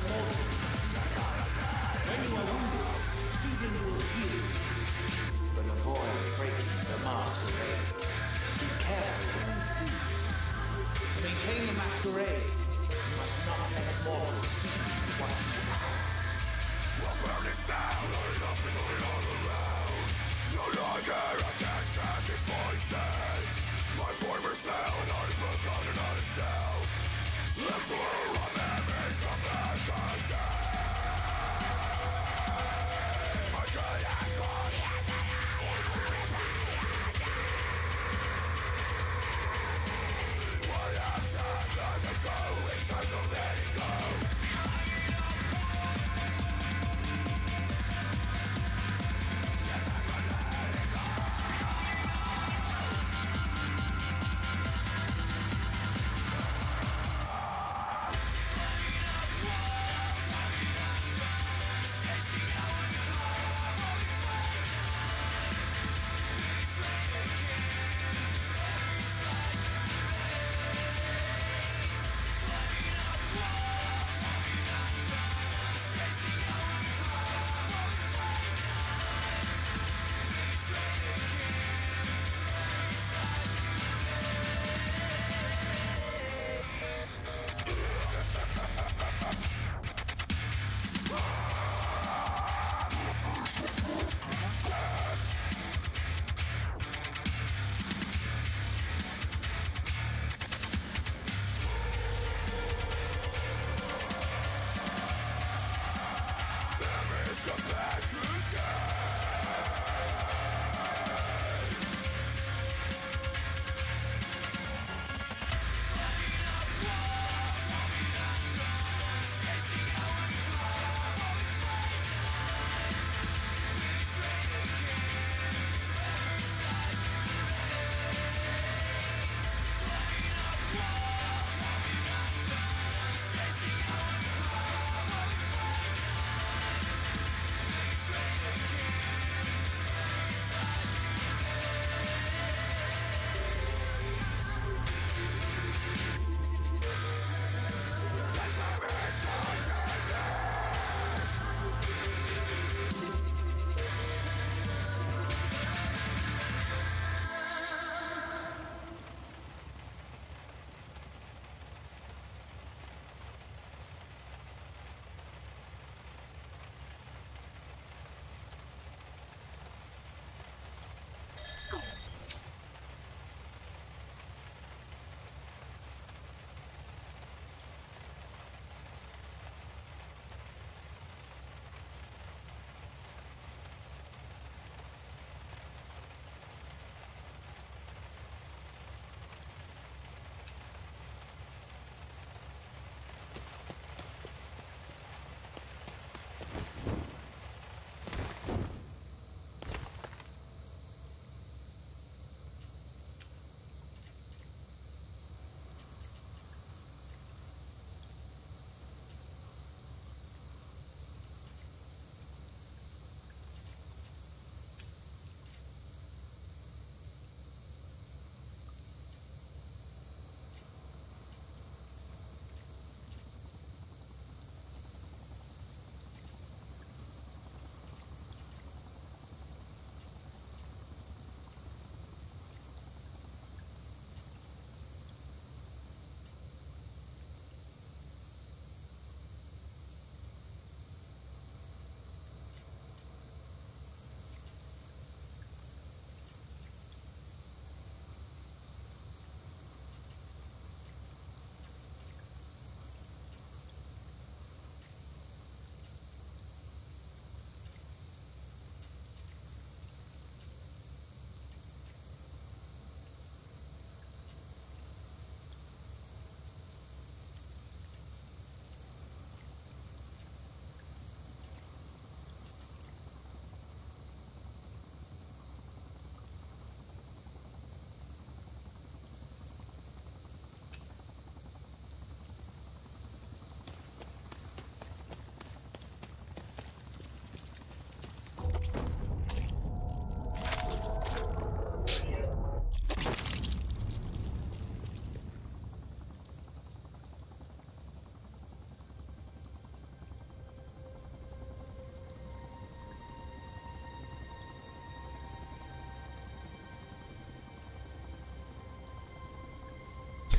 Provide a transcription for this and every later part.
mortals. When you are wounded, feeding will heal. But avoid breaking the masquerade. Be careful when you feed. To maintain the masquerade, you must not let mortals see what you have. We'll burn this down, light up and throw it all around. No longer a test at these voices. My former self, not a book on another shelf. Let's go, our memories come back again. For good and good, yes, and I am rebellion. What I've done long ago, it's time to let it go.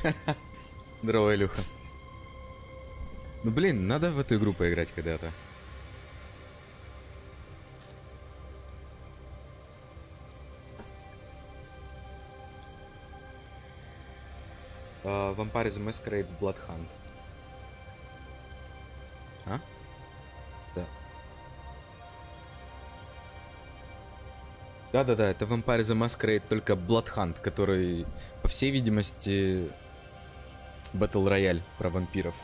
Здорово, Илюха. Ну блин, надо в эту игру поиграть когда-то. Vampire the Masquerade Blood Hunt. А? Да. Да-да-да, это Vampire the Masquerade, только Blood Hunt, который, по всей видимости, Battle Royale про вампиров.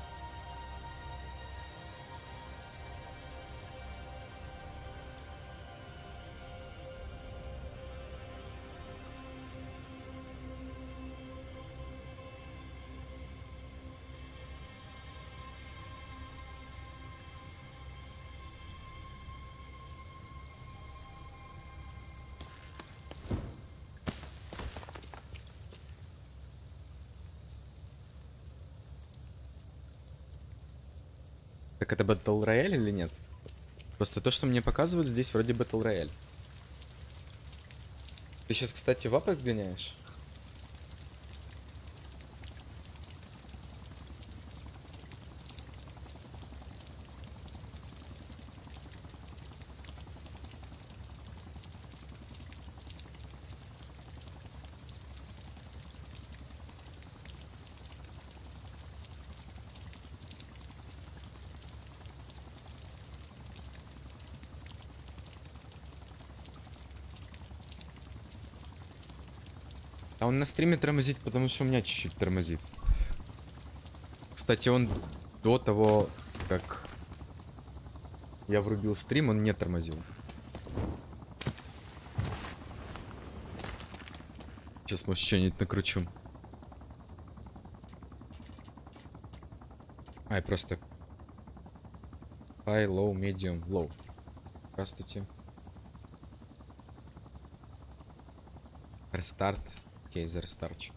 Так это Battle Royale или нет? Просто то, что мне показывают, здесь вроде Battle Royale. Ты сейчас, кстати, в Apex гоняешь? А он на стриме тормозит, потому что у меня чуть-чуть тормозит. Кстати, он до того, как я врубил стрим, он не тормозил. Сейчас, может, что-нибудь накручу. Ай, просто high, low, medium, low. Здравствуйте. Рестарт. Окей, за рестарчу.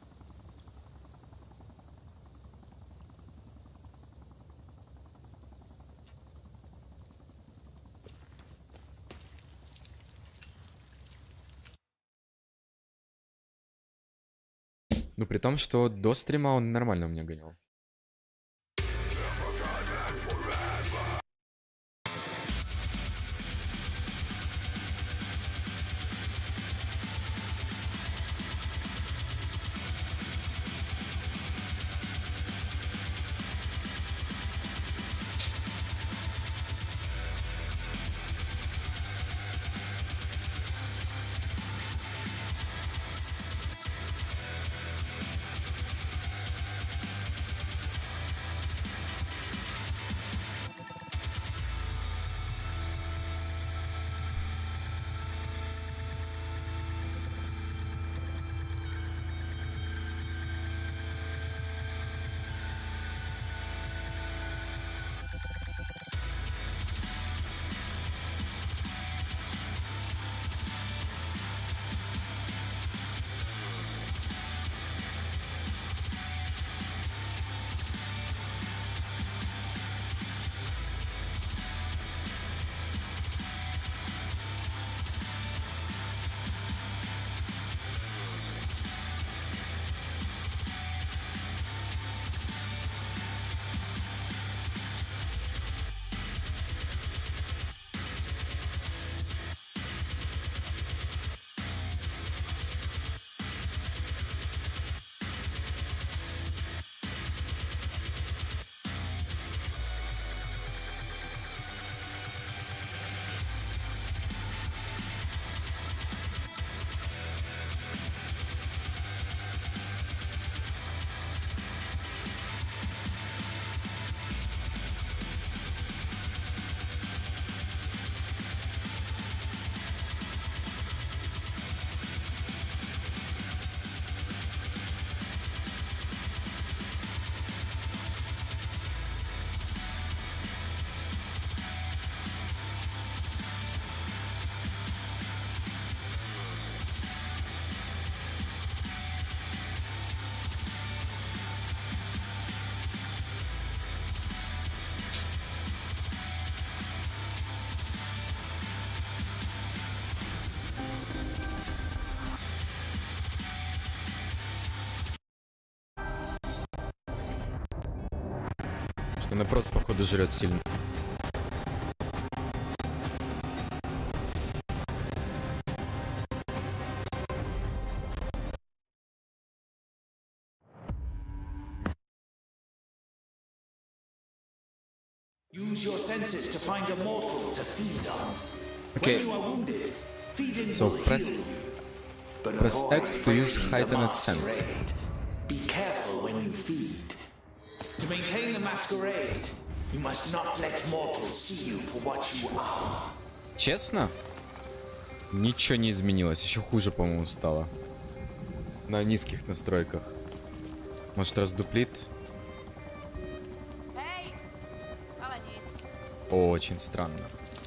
Ну, при том, что до стрима он нормально у меня гонял. Что напротив, походу, жрет сильно. Use your senses to find a mortal to feed on. Okay. When you are wounded, feeding So will press- heal you. But press avoid X to use breaking the heightened sense. masquerade. Be careful when you feed. To maintain the masquerade, you must not let mortals see you for what you are. Честно? Ничего не изменилось. Еще хуже, по-моему, стало. На низких настройках. Может, раздуплит? Эй! Молодец. Очень странно.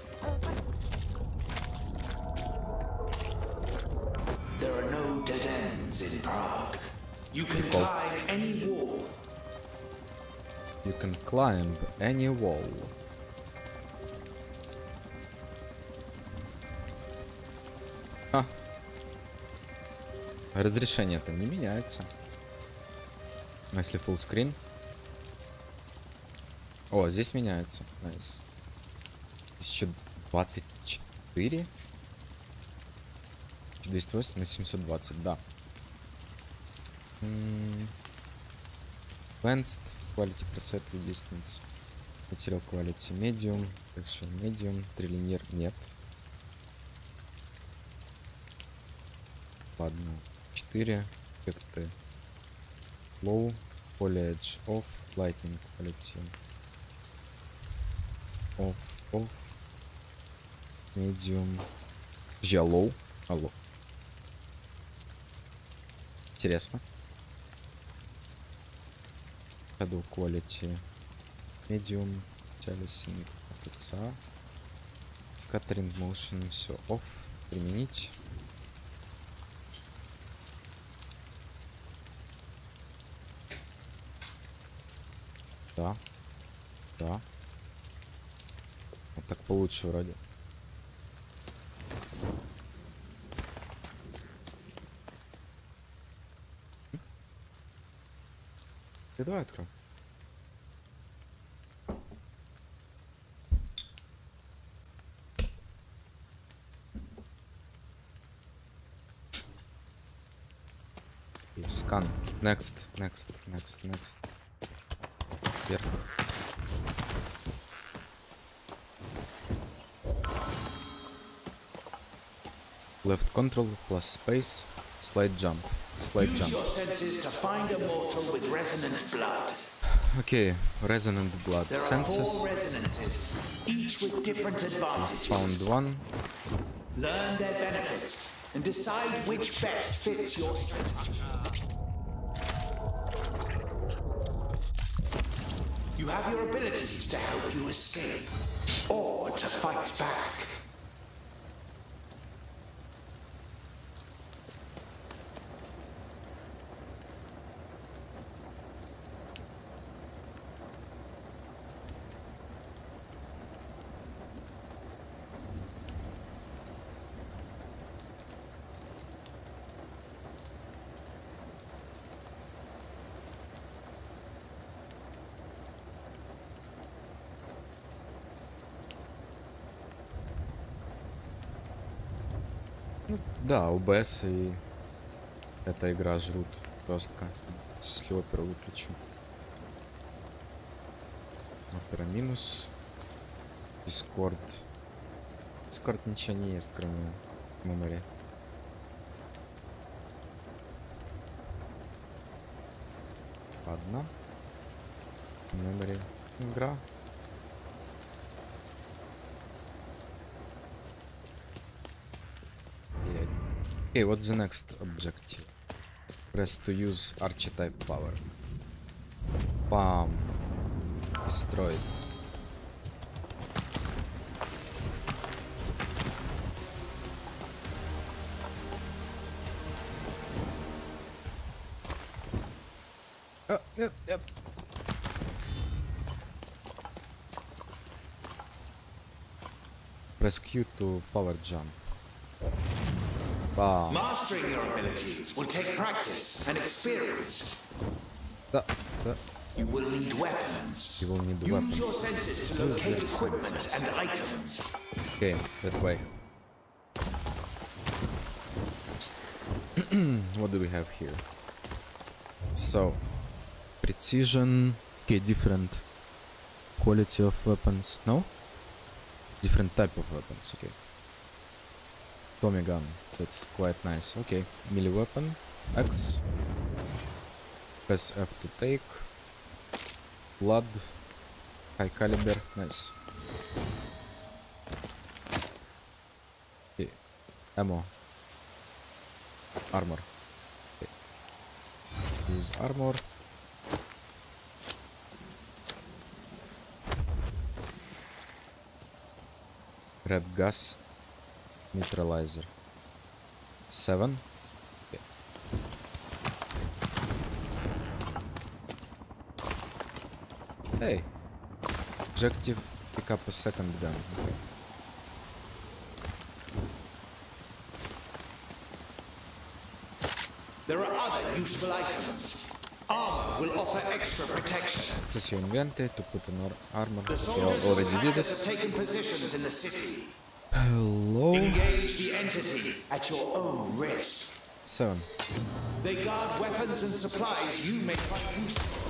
There are no dead ends in Prague. You can Cool. climb any wall. You can climb any wall. А. Разрешение-то не меняется. А если full screen? О, здесь меняется. Найс. 1024? 208 на 720, да. Advanced, quality preset distance. Material quality medium, texture medium, триллинер нет. Ладно, 4 эффекты. Low, foliage off, lighting quality off, medium, low, алло. Интересно. Shadow quality medium, chasing FXA, scattering motion, все off, применить. Да. Да. Вот так получше вроде. Ты давай открой. Скан. Next. Вверх. Left control plus space. Slide jump. Slide Use jump. your senses to find a mortal with resonant blood. Okay, resonant blood. There are Senses. 4 resonances, each with different advantages. Found one. Learn their benefits and decide which best fits your strategy. You have your abilities to help you escape or to fight back. Да, OBS и эта игра жрут жестко. Если оперу выключу. Опера минус. Discord. Discord ничего не есть, кроме memory. Ладно. Memory. Игра. Okay, what's the next objective? Press to use archetype power. Bam. Destroyed. Oh, yep. Press Q to power jump. Bam. Mastering your abilities will take practice and experience. Да. You will need weapons. You will need Use weapons. your senses to Use locate your equipment senses. and items. Okay, that way. What do we have here? So, precision. Okay, different quality of weapons. No? Different type of weapons, okay. Tommy gun, that's quite nice. Okay, melee weapon, X. Press F to take. Blood, high caliber, nice. Okay, ammo. Armor. Okay. Use armor. Red gas. Neutralizer. 7. Okay. Hey. Objective, pick up a second gun. Okay. There are other useful items. Armor will offer extra protection. Access your inventory to put on armor. The Okay, soldiers already and did actors it. have taken positions in the city. Hello. Engage the entity at your own risk. 7. They guard weapons and supplies you may find useful.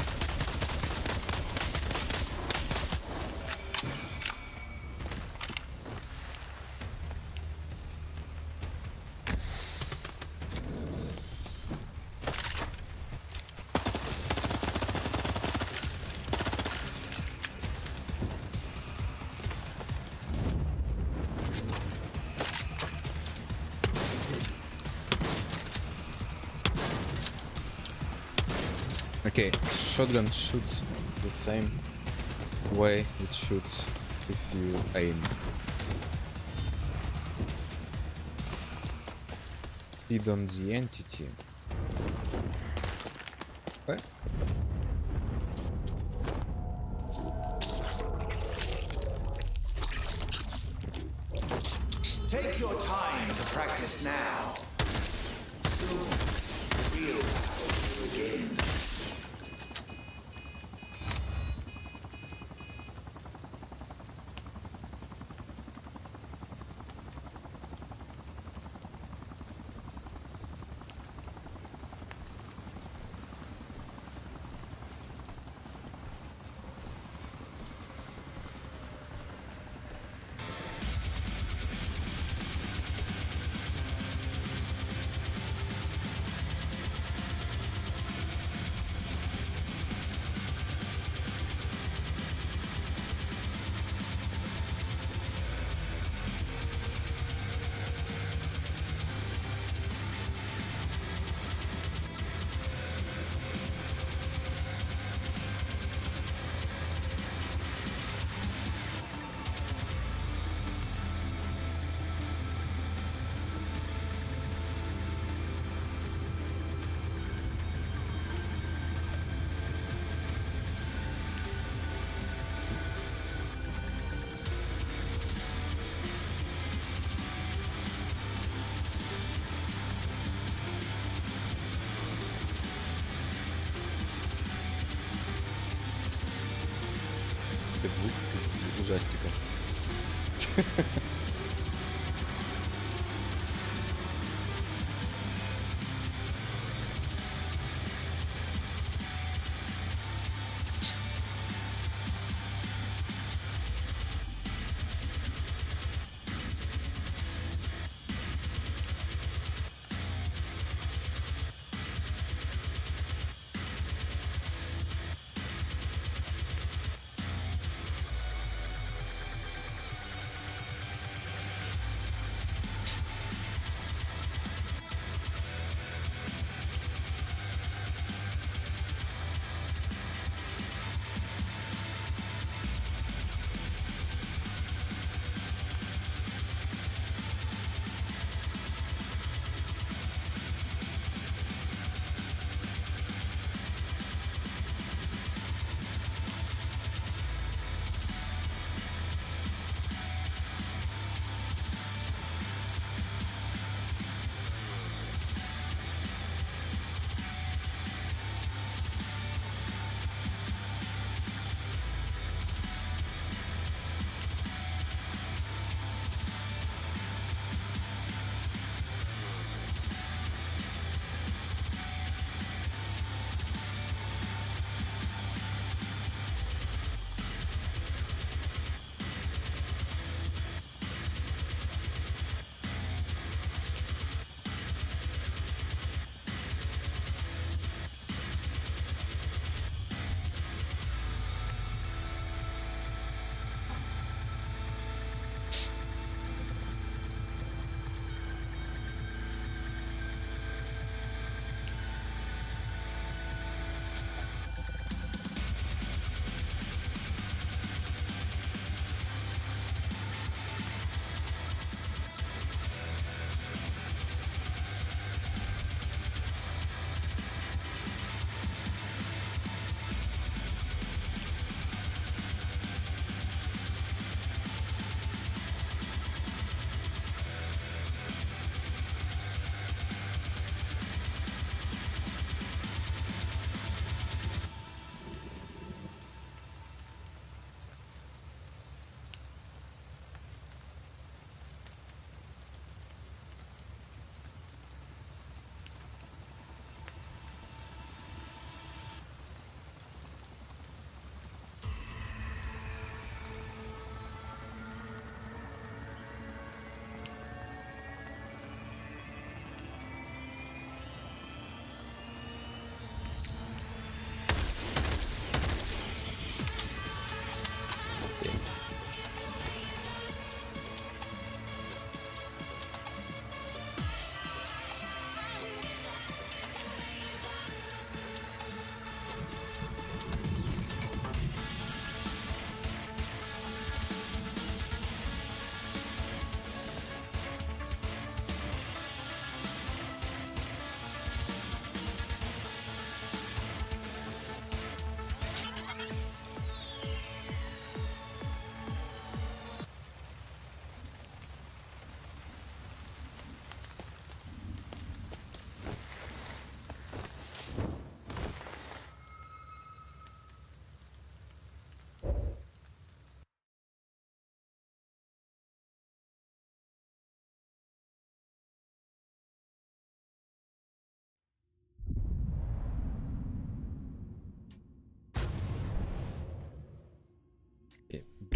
Okay, shotgun shoots the same way it shoots if you aim. Feed on the entity. What? Take your time to practice now. Soon, real battle will begin. Это звук из ужастика.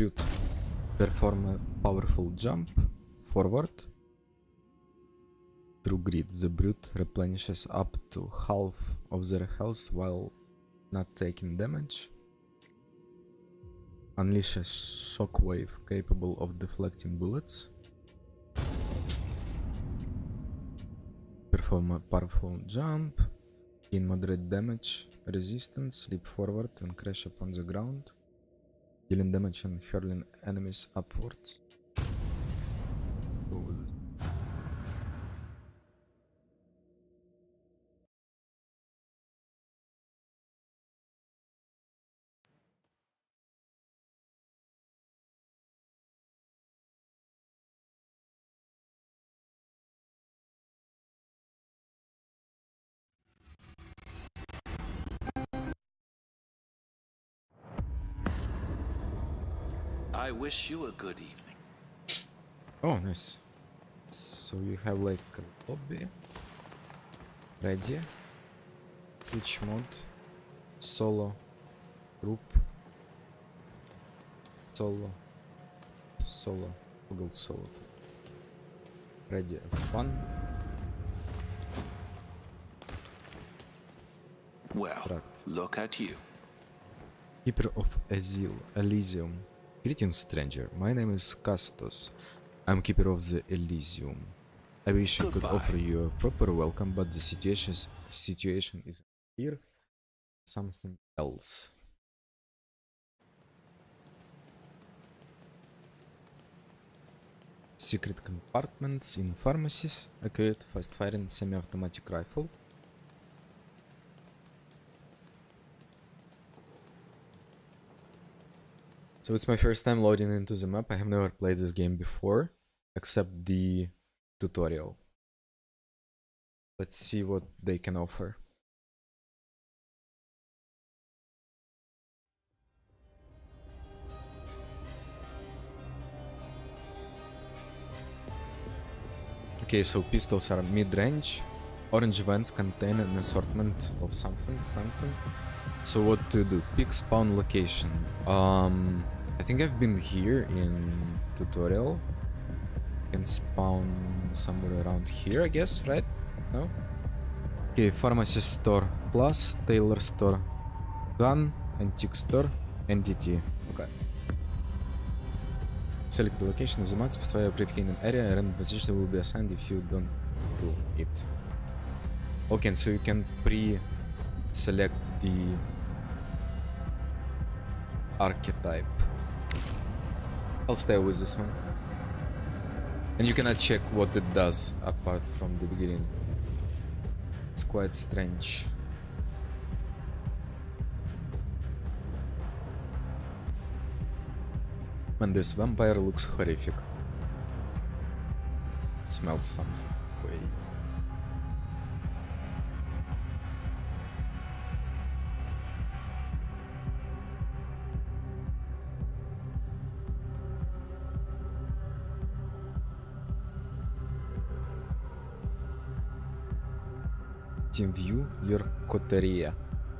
Brute. Perform a powerful jump forward. Through Grid, the Brute replenishes up to half of their health while not taking damage. Unleashes Shockwave capable of deflecting bullets. Perform a powerful jump. In moderate damage resistance, leap forward and crash upon the ground, dealing damage and hurling enemies upwards. I wish you a good evening. Oh, nice. So you have like a lobby ready. Switch mode. Solo. Group. Solo. Solo. Google solo. Ready. Fun. Well, Tract. look at you. Keeper of Elysium. Greetings, stranger. My name is Castos. I'm Keeper of the Elysium. I wish I could Goodbye. offer you a proper welcome, but the situation is here. Something else. Secret compartments in pharmacies. Accurate, fast-firing semi-automatic rifle. So it's my first time loading into the map. I have never played this game before, except the tutorial. Let's see what they can offer. Okay, so pistols are mid-range. Orange vents contain an assortment of something. So what to do? Pick spawn location. I think I've been here in tutorial. Can spawn somewhere around here, I guess, right? No? Okay, pharmacy store plus, tailor store, gun, antique store, NDT. Okay. Select the location of the map, specify a pre-hidden area, and random position will be assigned if you don't do it. Okay, so you can pre-select the archetype. I'll stay with this one. And you cannot check what it does apart from the beginning. It's quite strange. Man, this vampire looks horrific. It smells something. Wait. Team view your coteria.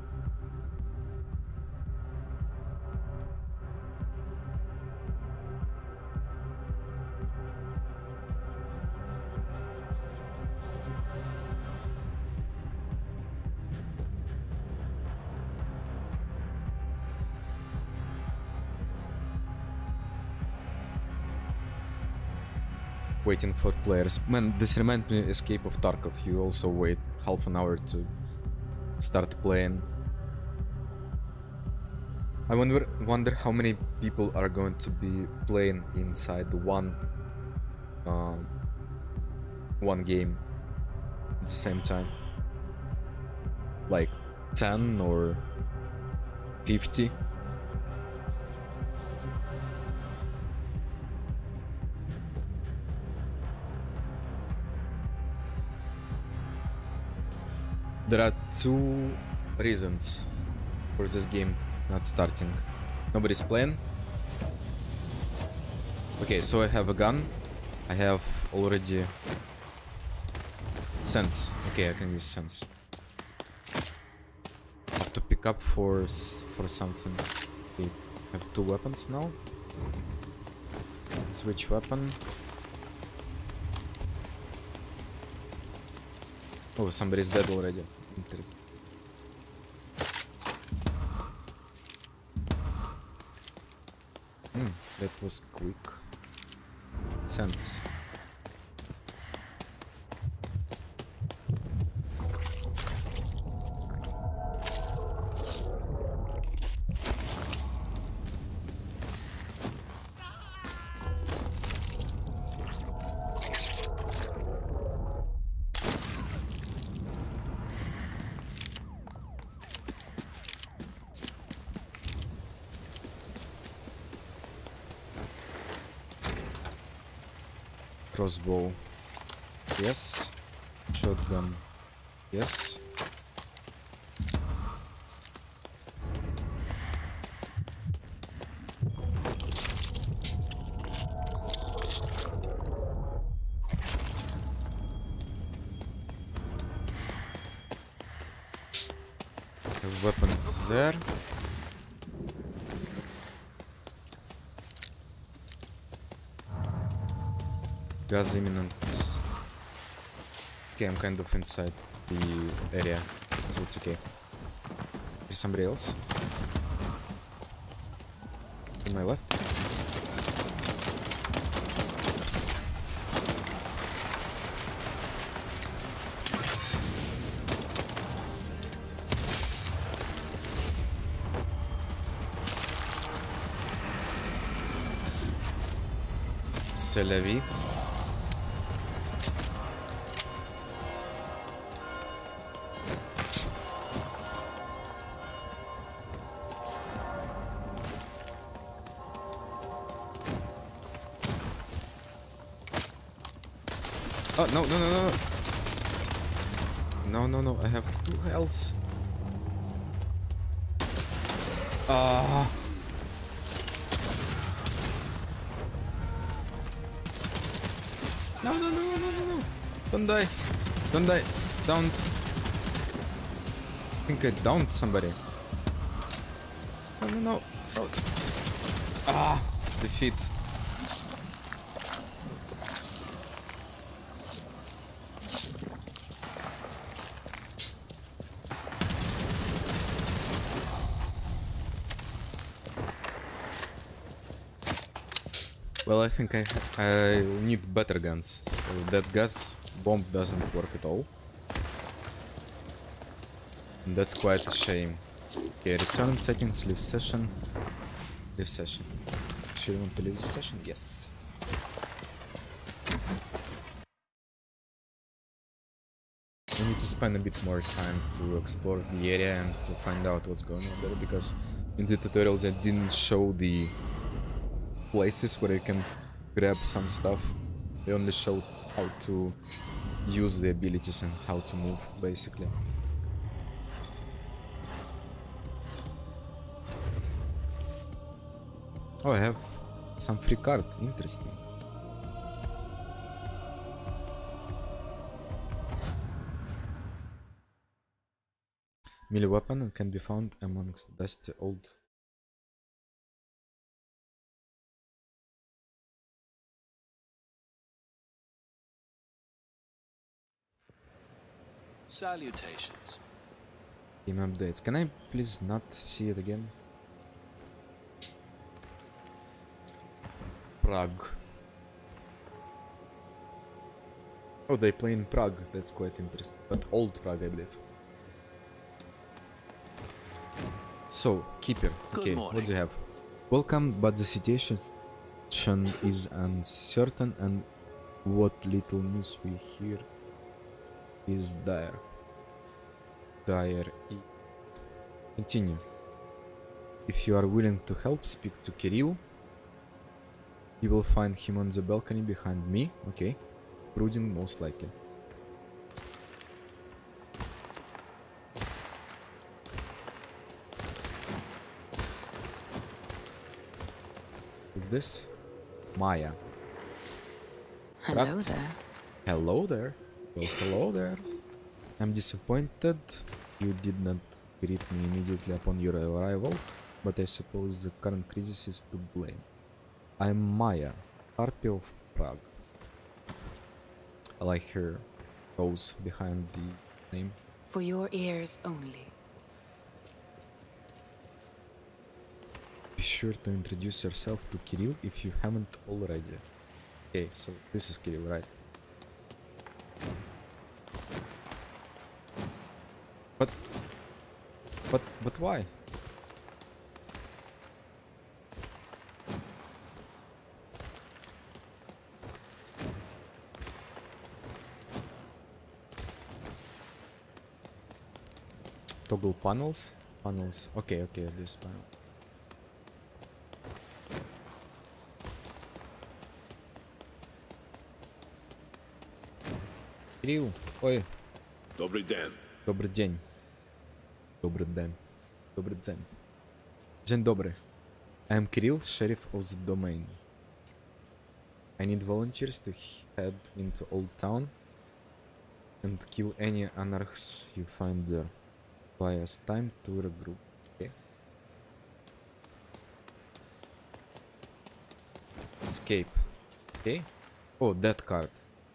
Waiting for players. Man, this reminds me of Escape of Tarkov. You also wait half an hour to start playing. I wonder how many people are going to be playing inside one game at the same time. Like 10 or 50. There are two reasons for this game not starting. Nobody's playing. Okay, so I have a gun. I have already sense. Okay, I can use sense. I have to pick up for something. Okay, I have two weapons now. Switch weapon. Oh, somebody's dead already. Interesting. That was quick. Sense. Crossbow. Yes. Shotgun. Yes. Weapons there. Gas imminent. Okay, I'm kind of inside the area, so it's okay. There's somebody else. To my left. C'est la vie. Oh, no, no, no, no. No, no, no, I have 2 healths. Ah. No, no, no, no, no, no, no. Don't die. Don't die. Don't. I think I downed somebody. No, no, no. Oh. Ah. Defeat. Well, I think I need better guns. So that gas bomb doesn't work at all. And that's quite a shame. Okay, return settings, leave session. Leave session. Actually, want to leave the session? Yes. I need to spend a bit more time to explore the area and to find out what's going on there, because in the tutorials I didn't show the places where you can grab some stuff. They only showed how to use the abilities and how to move, basically. Oh, I have some free card. Interesting. Melee weapon can be found amongst dusty old. Salutations. Game updates. Can I please not see it again? Prague. Oh, they play in Prague. That's quite interesting. But old Prague, I believe. So, Keeper. Okay, what do you have? Welcome, but the situation is uncertain, and what little news we hear is dire. Continue. If you are willing to help, speak to Kirill. You will find him on the balcony behind me. Okay. Brooding, most likely. Who's this? Maya. Hello Rat. there. Hello there. Well, hello there. I'm disappointed you did not greet me immediately upon your arrival, but I suppose the current crisis is to blame. I'm Maya, Harpy of Prague. I like her pose behind the name. For your ears only. Be sure to introduce yourself to Kirill if you haven't already. Okay, so this is Kirill, right? But why? Toggle panels? Panels. Okay, okay, this panel. Кирилл, ой, Добрый день. добрый день. Добрый день. Добрый день. Dzień dobry. I am Kirill, sheriff of the domain. I need volunteers to head into Old Town and kill any anarchs you find there. Buy us time to regroup. Okay. Escape. Okay. Oh, that card.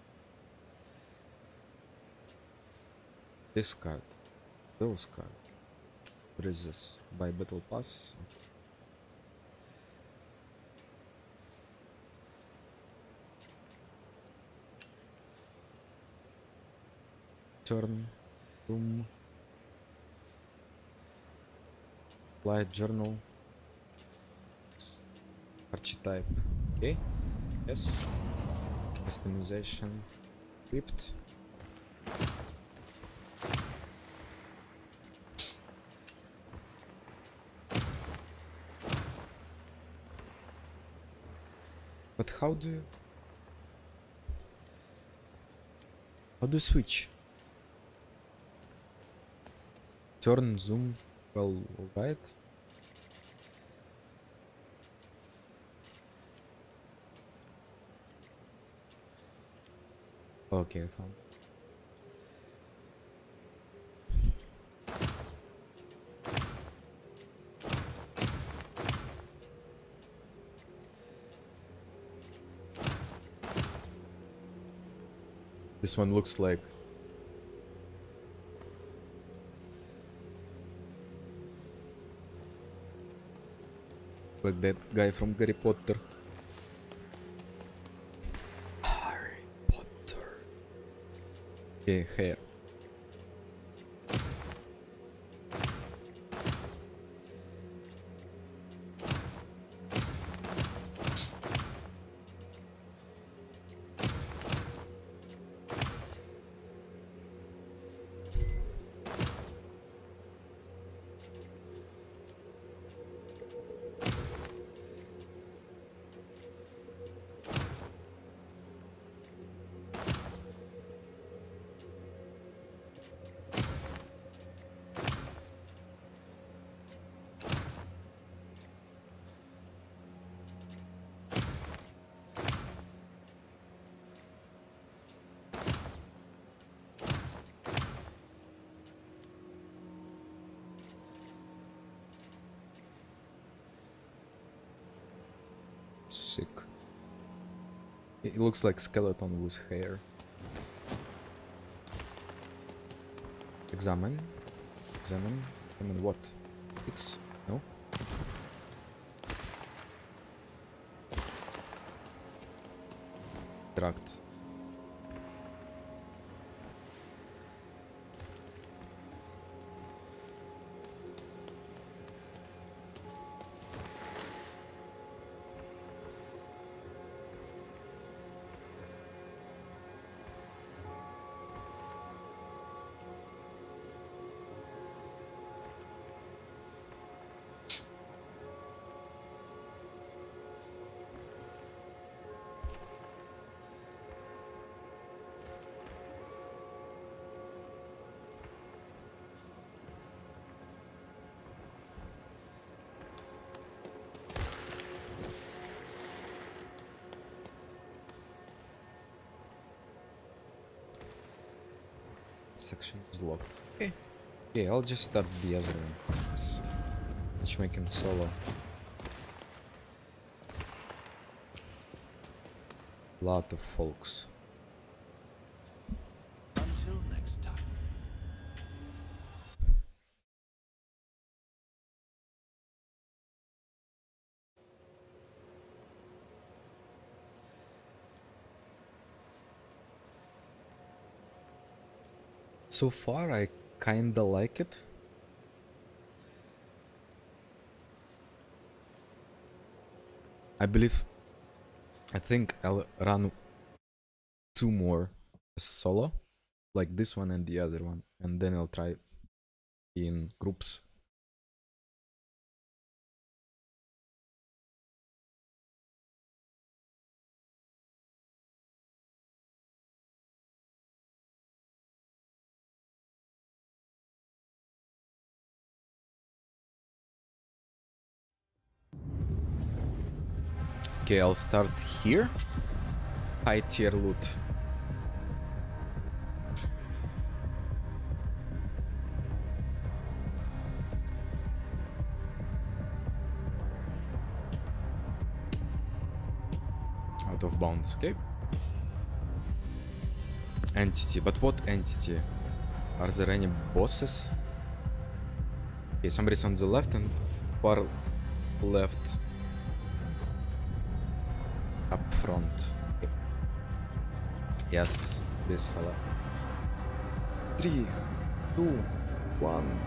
This card. Those cards. What is this? Buy battle pass. Turn. Boom. Flight journal. Archetype. Okay. Yes. Customization. Equipped. But how do you switch? Turn, zoom, well, right? Okay, I found. This one looks like that guy from Harry Potter. Harry Potter. Okay, hair. Sick. It looks like skeleton with hair. Examine. Examine. Examine what? Fix? No? Interact. Section is locked. Okay. Okay, I'll just start the other one. Yes. Matchmaking solo. Lot of folks. Until next time. So far, I kinda like it. I think I'll run 2 more as solo, like this one and the other one, and then I'll try in groups. Okay, I'll start here. High tier loot. Out of bounds, okay. Entity, but what entity? Are there any bosses? Okay, somebody's on the left and far left. Up front. Okay. Yes, this fella. 3, 2, 1.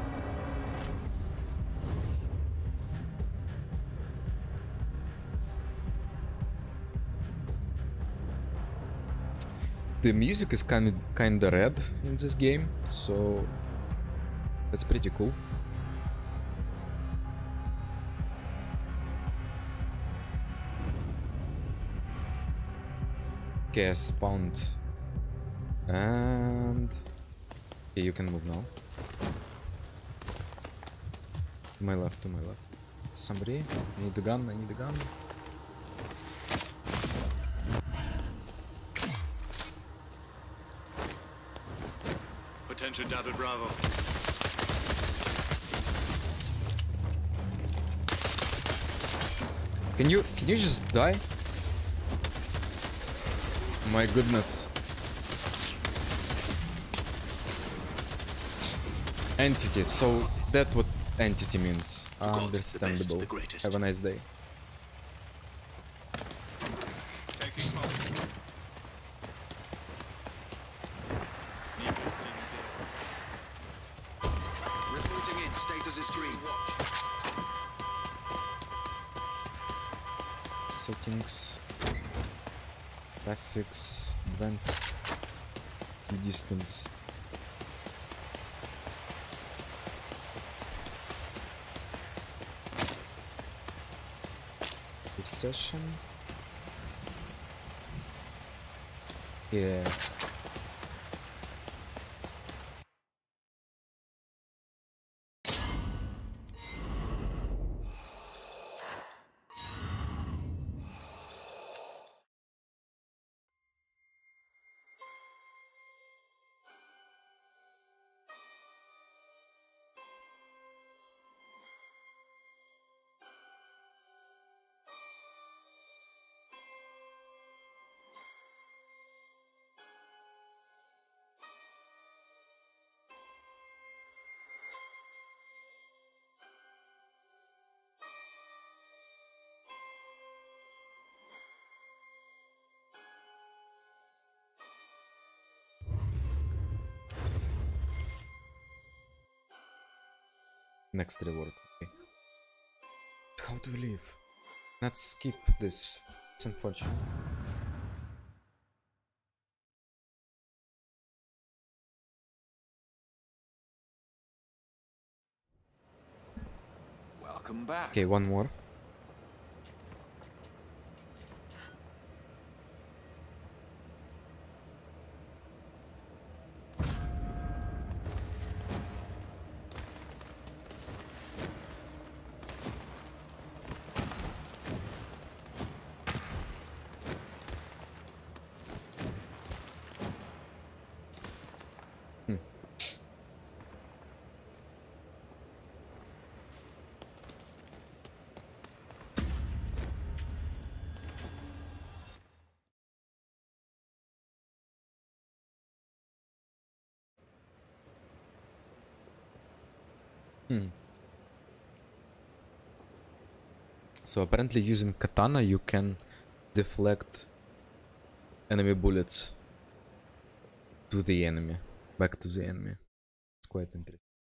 The music is kinda red in this game, so that's pretty cool. Okay, I spawned. And okay, you can move now. To my left, to my left. Somebody? I need a gun, I need a gun. Attention, David Bravo. Can you just die? My goodness. Entity, so that's what entity means. Understandable. the greatest. Have a nice day. Taking hold. You can see me there. Reporting in. Status is green. Watch. Settings. Graphics. Advanced. Distance. Session. Yeah. Next reward. Okay. How do we leave? Let's skip this. It's unfortunate. Welcome back. Okay, one more. Hmm. So apparently using katana you can deflect enemy bullets to the enemy, back to the enemy. It's quite interesting.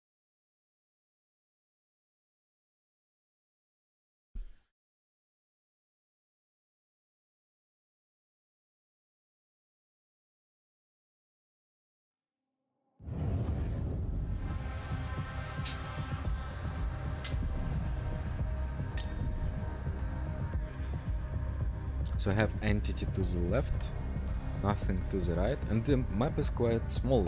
So I have entity to the left, nothing to the right, and the map is quite small.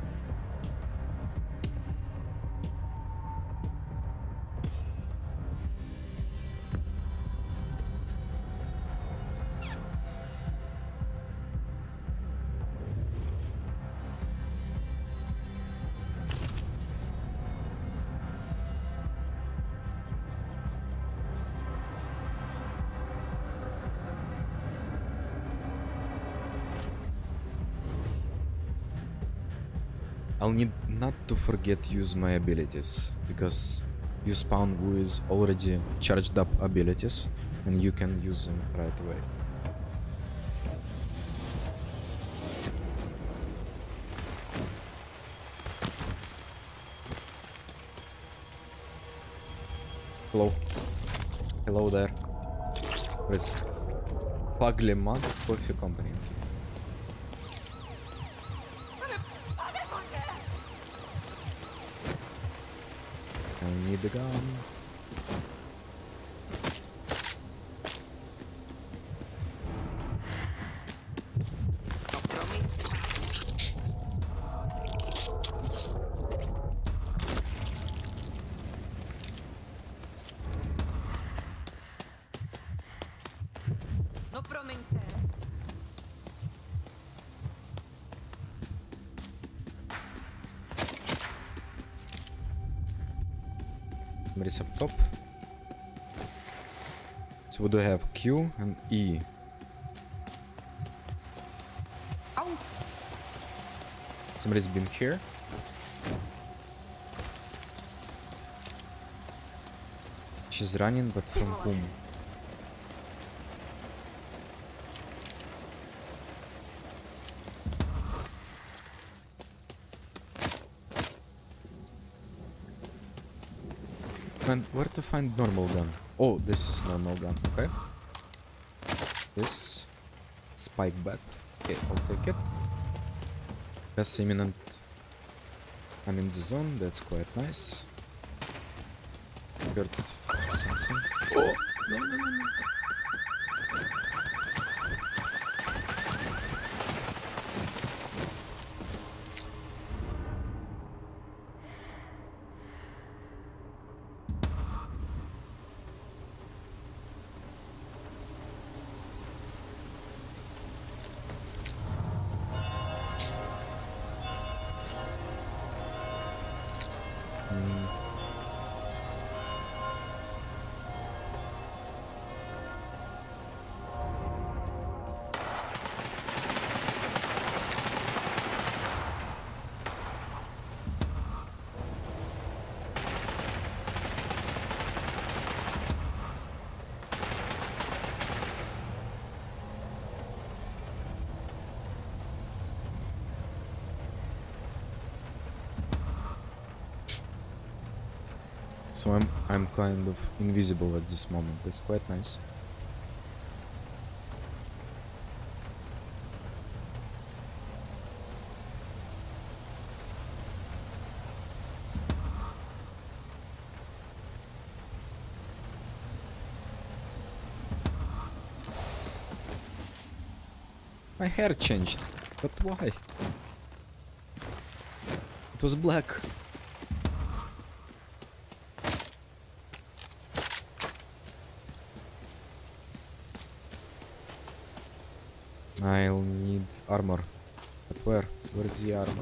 I'll need not to forget use my abilities, because you spawn with already charged up abilities and you can use them right away. Hello. Hello there. With Fugly Mug Coffee Company. I need a gun. No promiňte. Somebody's up top. So we do have Q and E. Somebody's been here. She's running, but from whom? And where to find normal gun? Oh, this is normal gun. Okay. This spike bat. Okay, I'll take it. That's imminent. I'm in the zone. That's quite nice. Heard something. Oh no. So I'm kind of invisible at this moment. That's quite nice. My hair changed, but why? It was black. I'll need armor. But where? Where's the armor?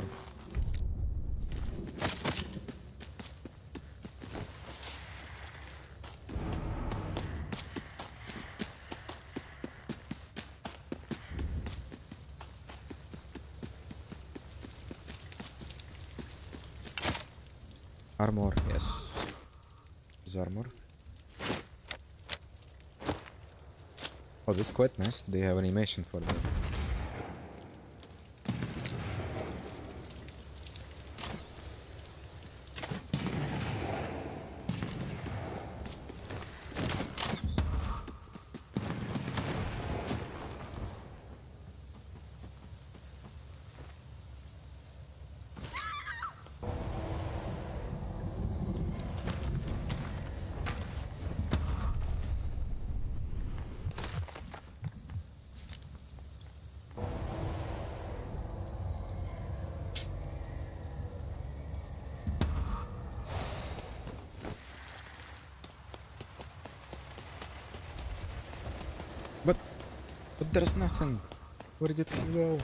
Armor, yes. Use armor. Oh, this is quite nice. They have animation for that. But there's nothing. Where did he go?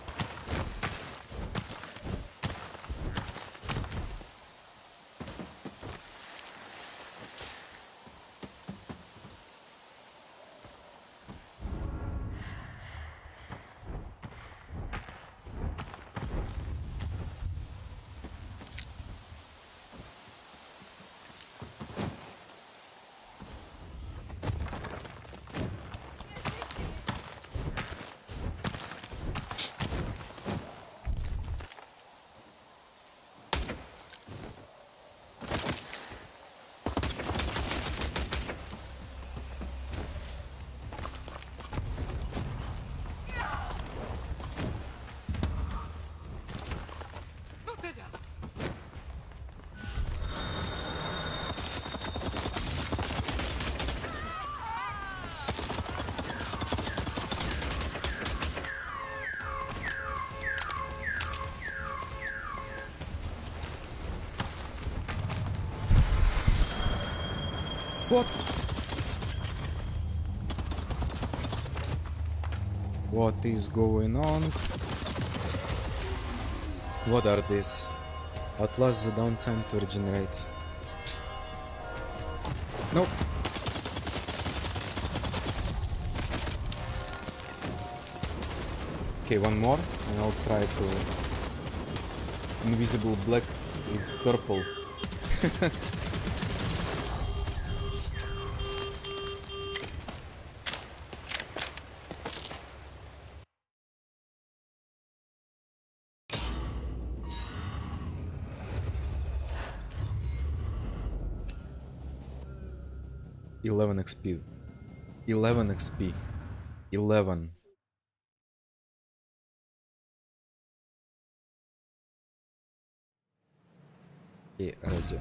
What? What is going on? What are these? Outlast the downtime to regenerate. Nope. Okay, one more, and I'll try to... Invisible black is purple. 11 XP. 11 XP. 11. Okay, ready.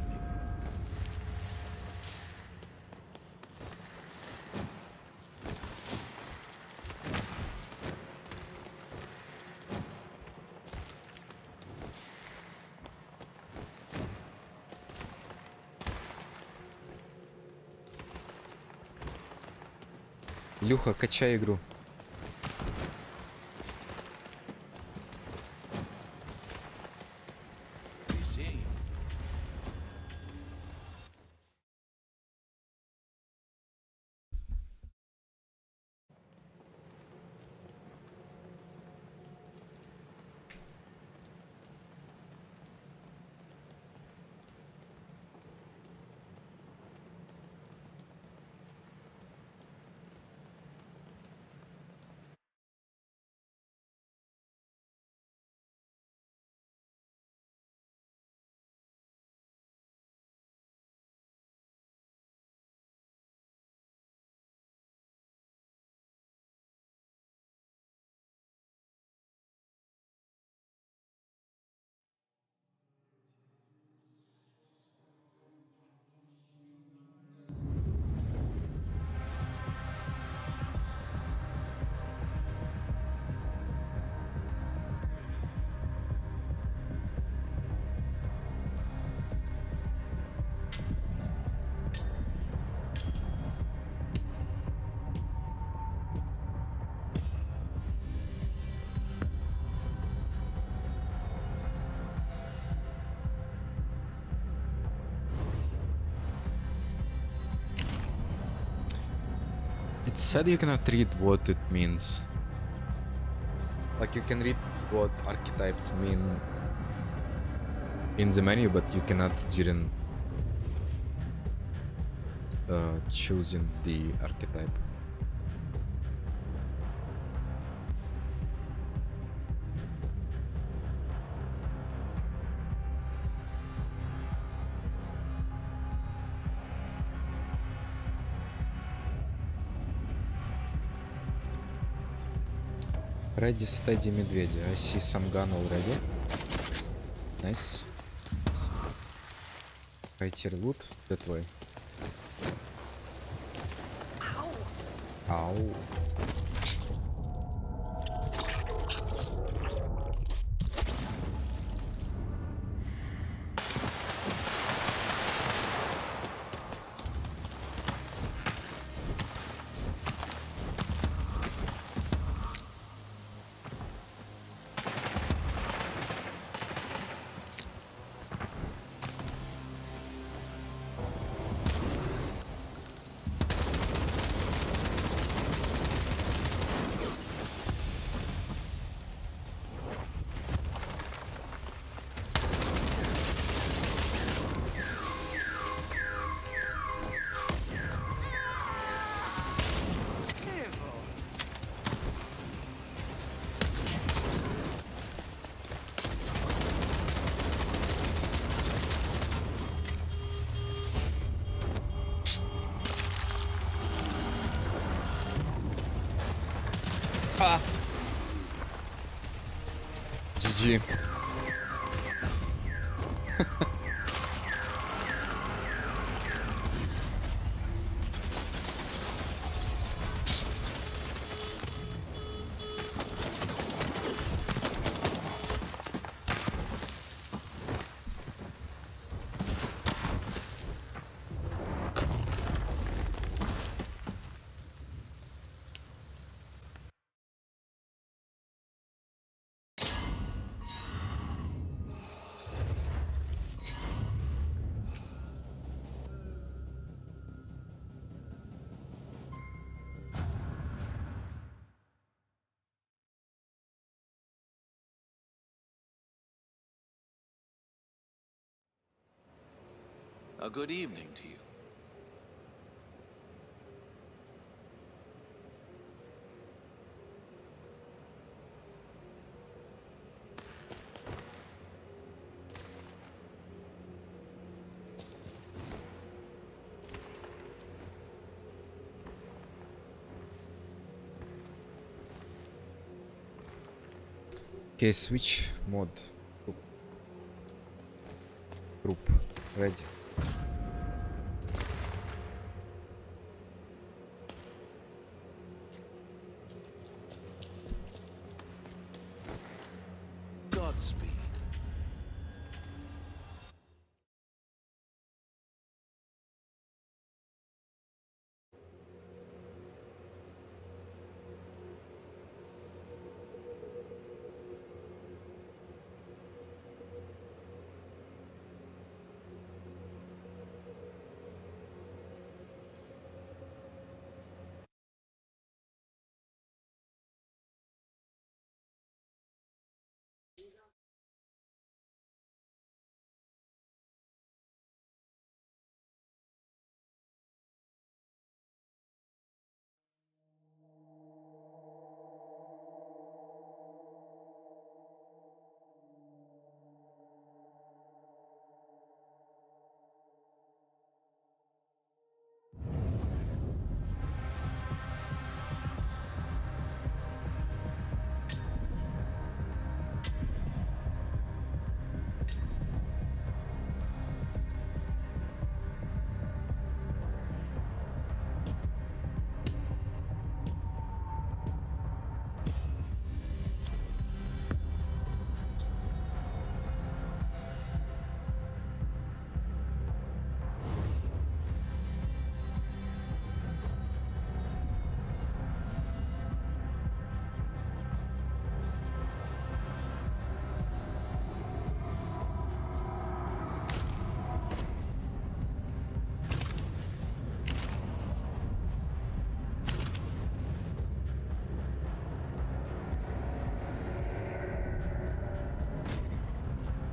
Илюха, качай игру. It said you cannot read what it means. Like you can read what archetypes mean in the menu, but you cannot during choosing the archetype. Ready, steady, медведи. I see some gun already. Nice. High tier loot that way. Ow. GG. A good evening to you. Okay, switch mod. Group. Ready. Godspeed.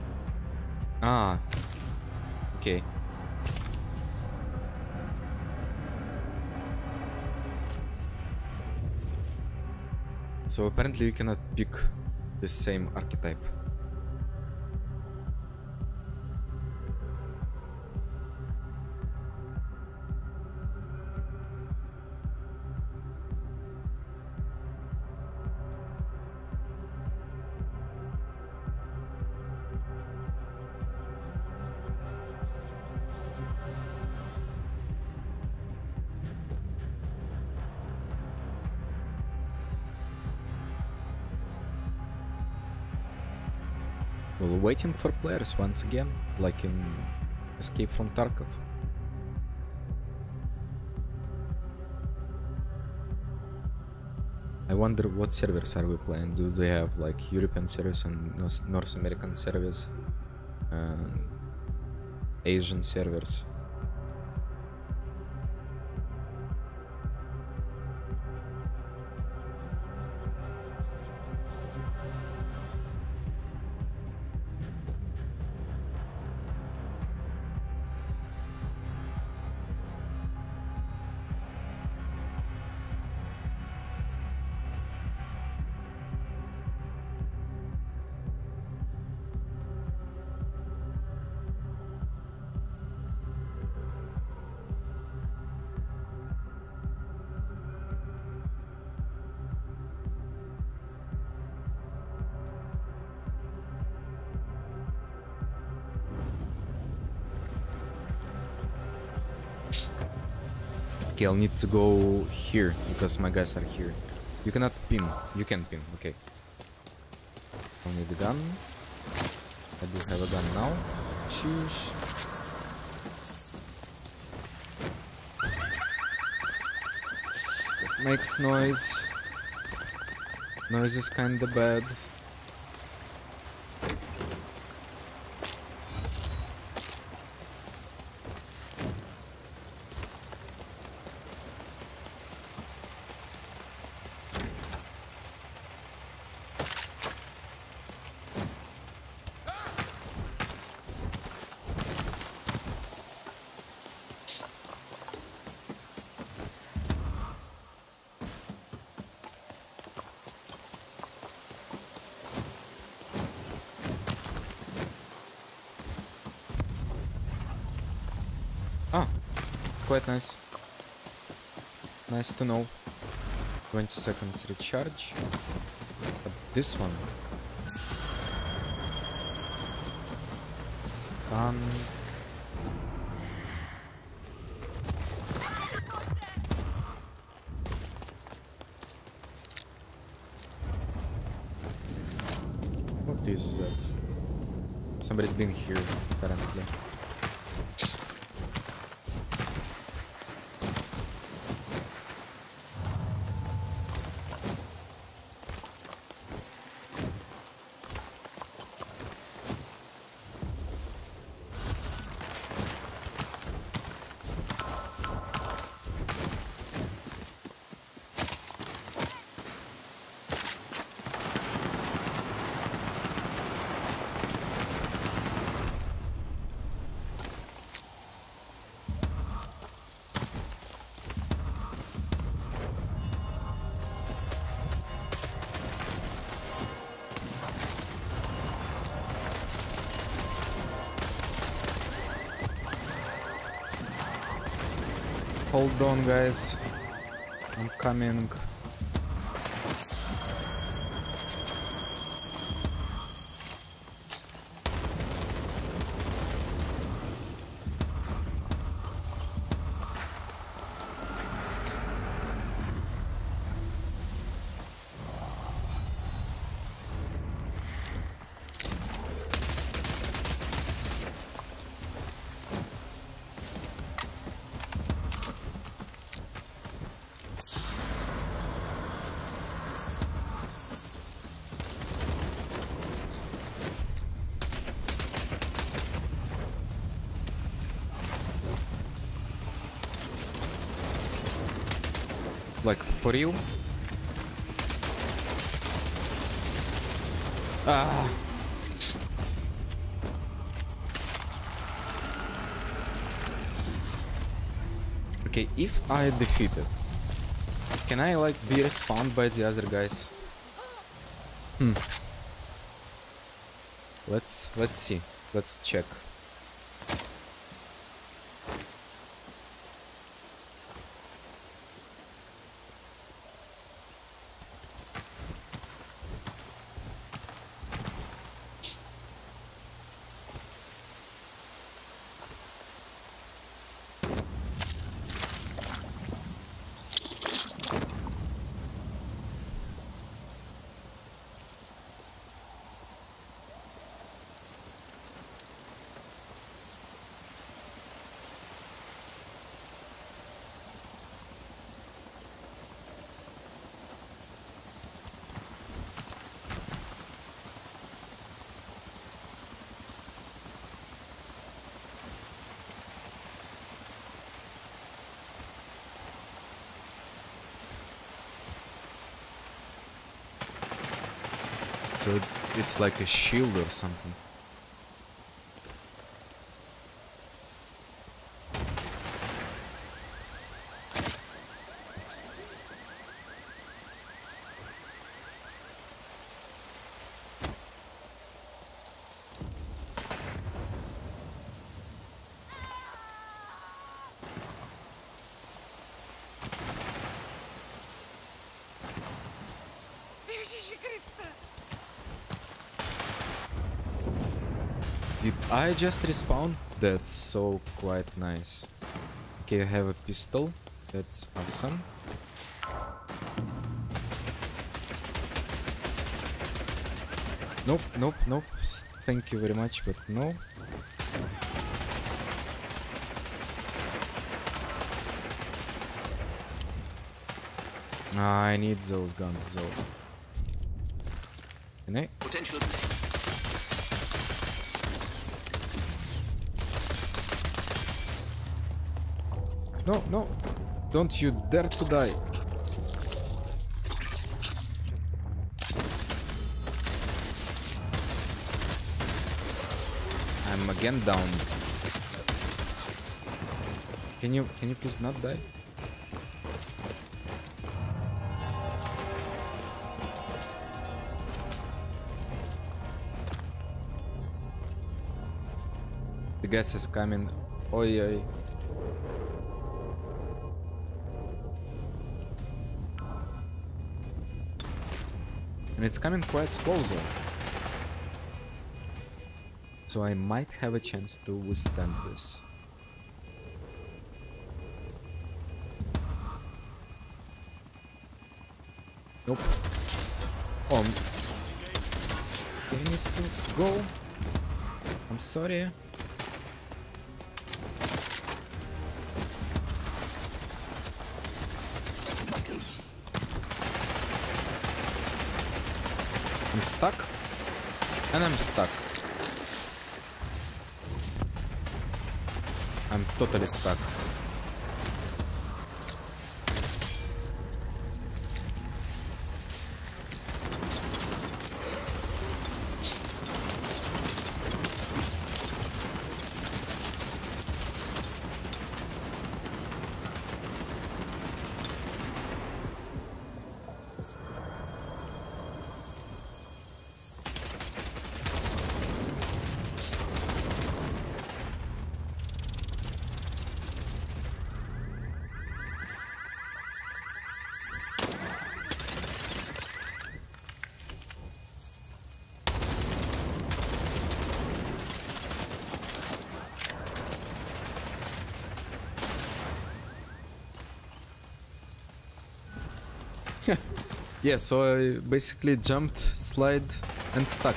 Ah. Okay. So apparently you cannot pick the same archetype. Well, waiting for players once again, like in Escape from Tarkov. I wonder what servers are we playing. Do they have like European servers and North American servers, Asian servers? Okay, I'll need to go here because my guys are here. You cannot pin. You can pin. Okay. I'll need a gun. I do have a gun now. Sheesh. It makes noise. Noise is kinda bad. Quite nice. Nice to know. 20 seconds recharge. But this one. Scan. What is that? Somebody's been here, apparently. Hold on, guys. I'm coming. Like, for real? Ah. Okay, if I defeat it, can I like be respawned by the other guys? Let's see. Let's check. So it's like a shield or something. Next. Did I just respawn? That's so quite nice. Okay, I have a pistol. That's awesome. Nope, nope, nope. Thank you very much, but no. I need those guns though. Can I? Potential. No, no. Don't you dare to die. I'm again down. Can you please not die? The gas is coming. Oi, oi. And it's coming quite slow though. So I might have a chance to withstand this. Nope. Oh, I need to go. I'm sorry. I'm stuck, and I'm stuck. I'm totally stuck. Yeah, so I basically jumped, slide, and stuck.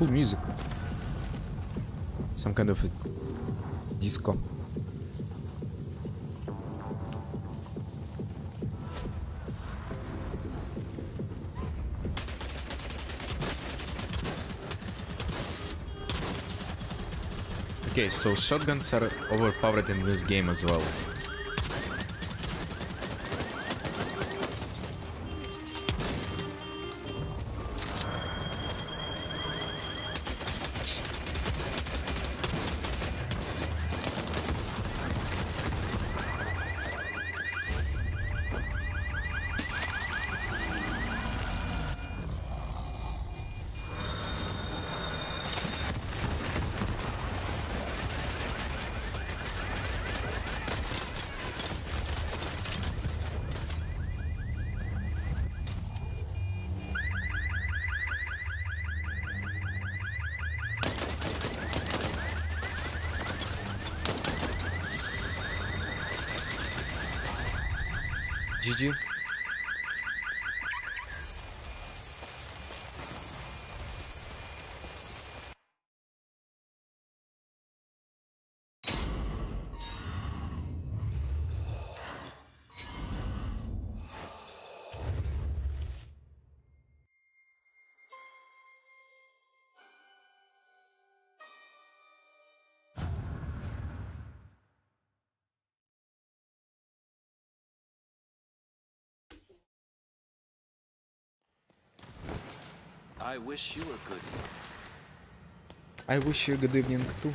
cool music. Some kind of a disco. Okay, so shotguns are overpowered in this game as well. GG. I wish you a good evening. I wish you a good evening too.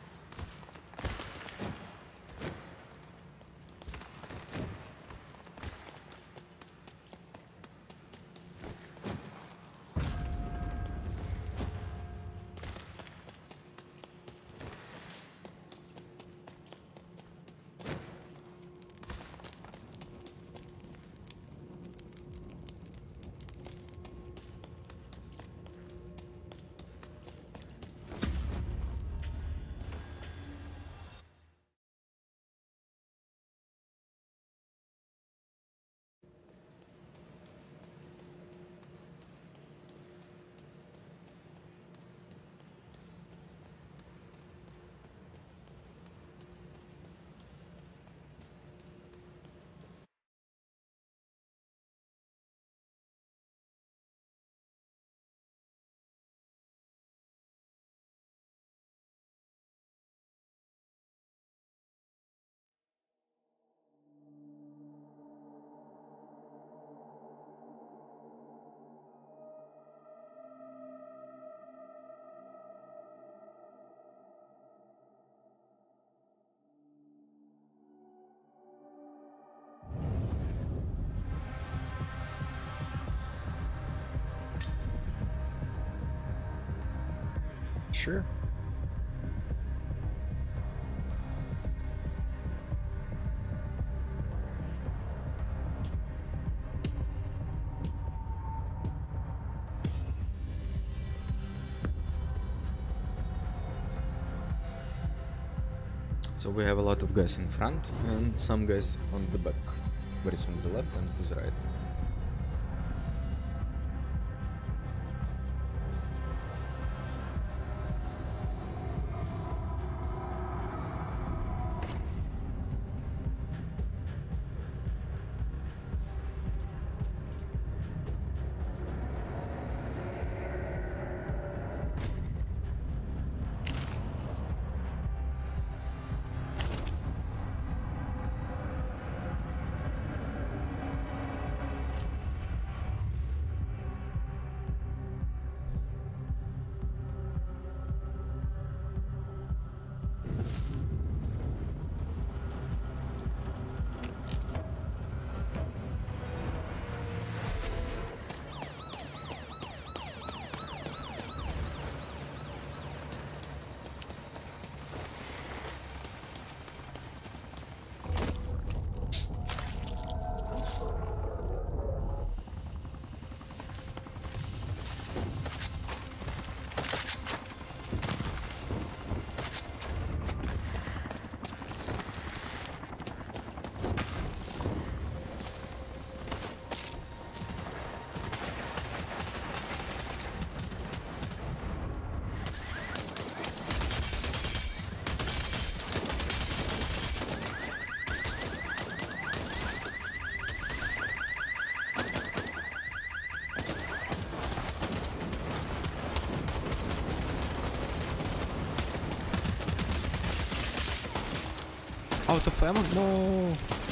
Sure. So we have a lot of guys in front and some guys on the back. Very on the left and to the right. Out of ammo? No!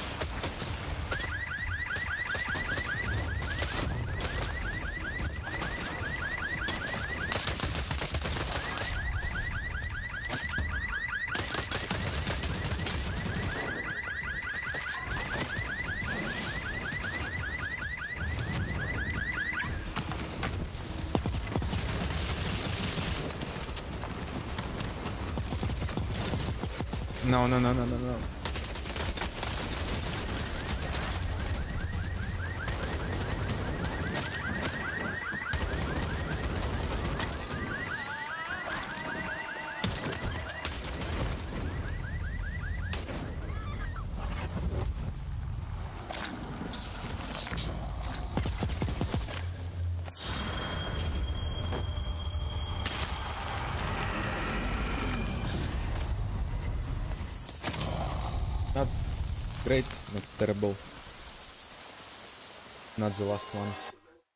No, no, no, no, no, no. Not great, not terrible. Not the last ones.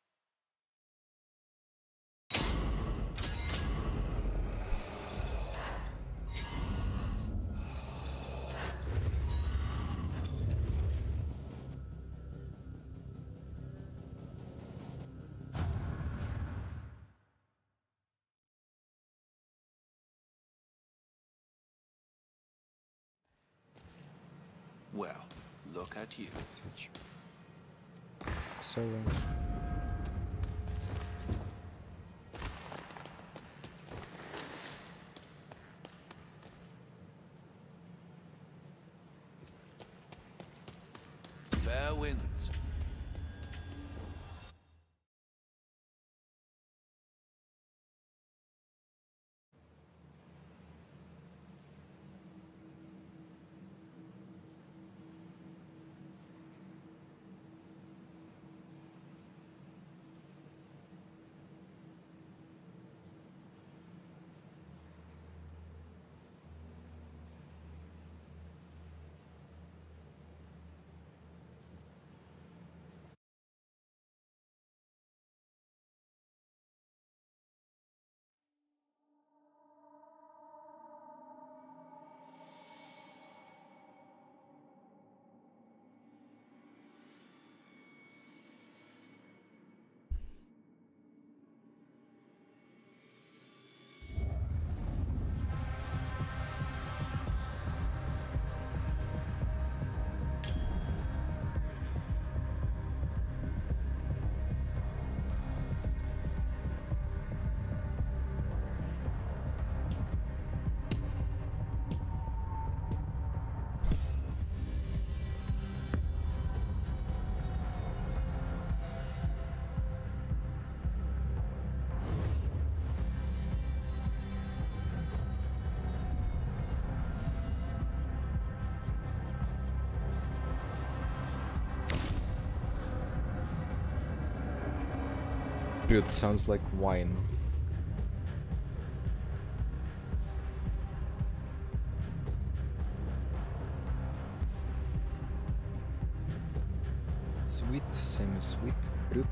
Well, look at you. Switch. So Fair winds. Dude, sounds like wine. Sweet, semi-sweet, brut.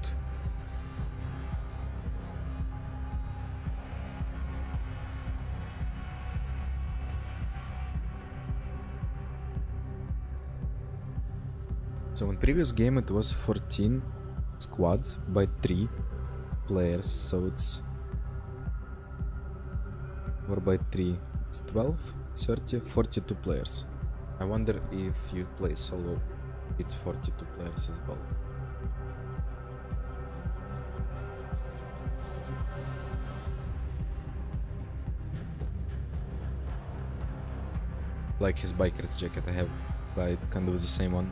So in previous game it was 14 squads by 3 players, so it's 4 by 3, it's 12, 30, 42 players. I wonder if you play solo, it's 42 players as well. Like his biker's jacket, I can do the same one.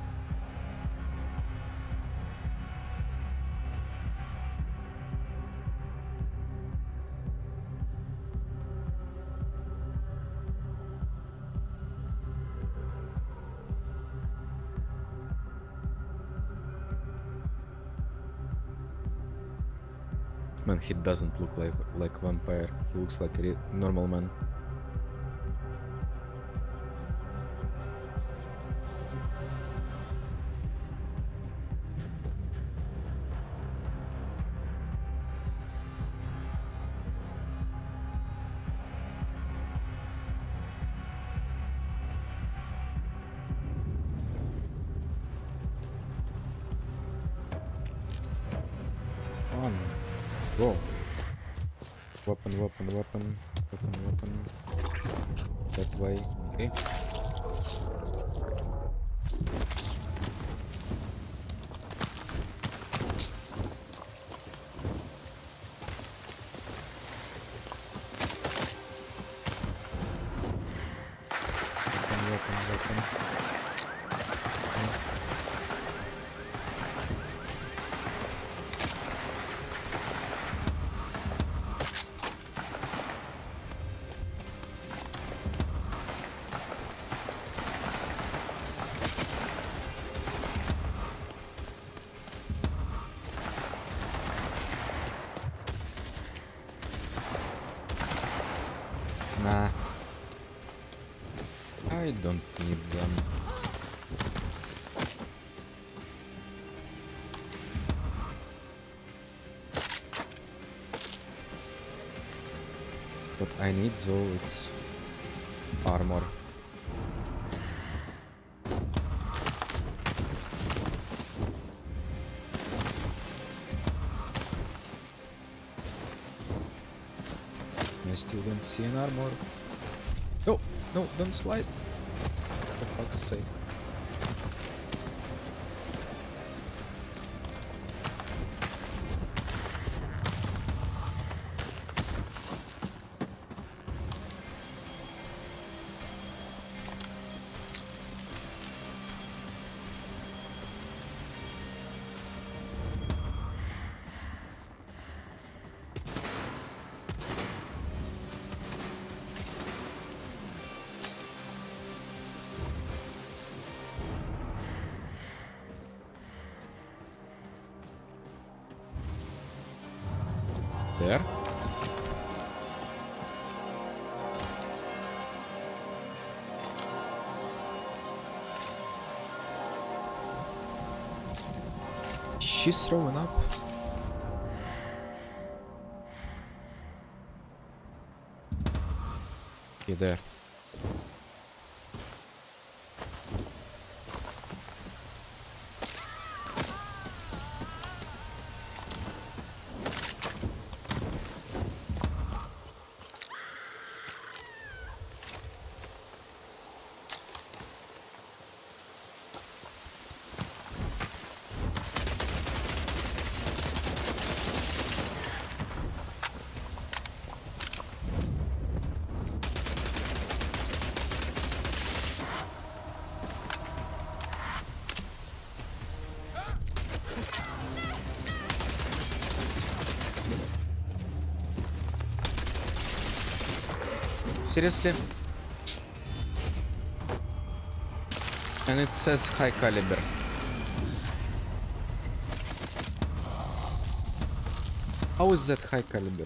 Man, he doesn't look like a vampire. He looks like a normal man. Whoa. Weapon, weapon, weapon. Weapon, weapon. That way. Okay. Weapon, weapon, weapon. Nah. I don't need them. What I need though, it's armor. I still don't see an armor. No, no, don't slide. For fuck's sake. There. She's throwing up. Okay, there. Seriously? And it says high caliber. How is that high caliber?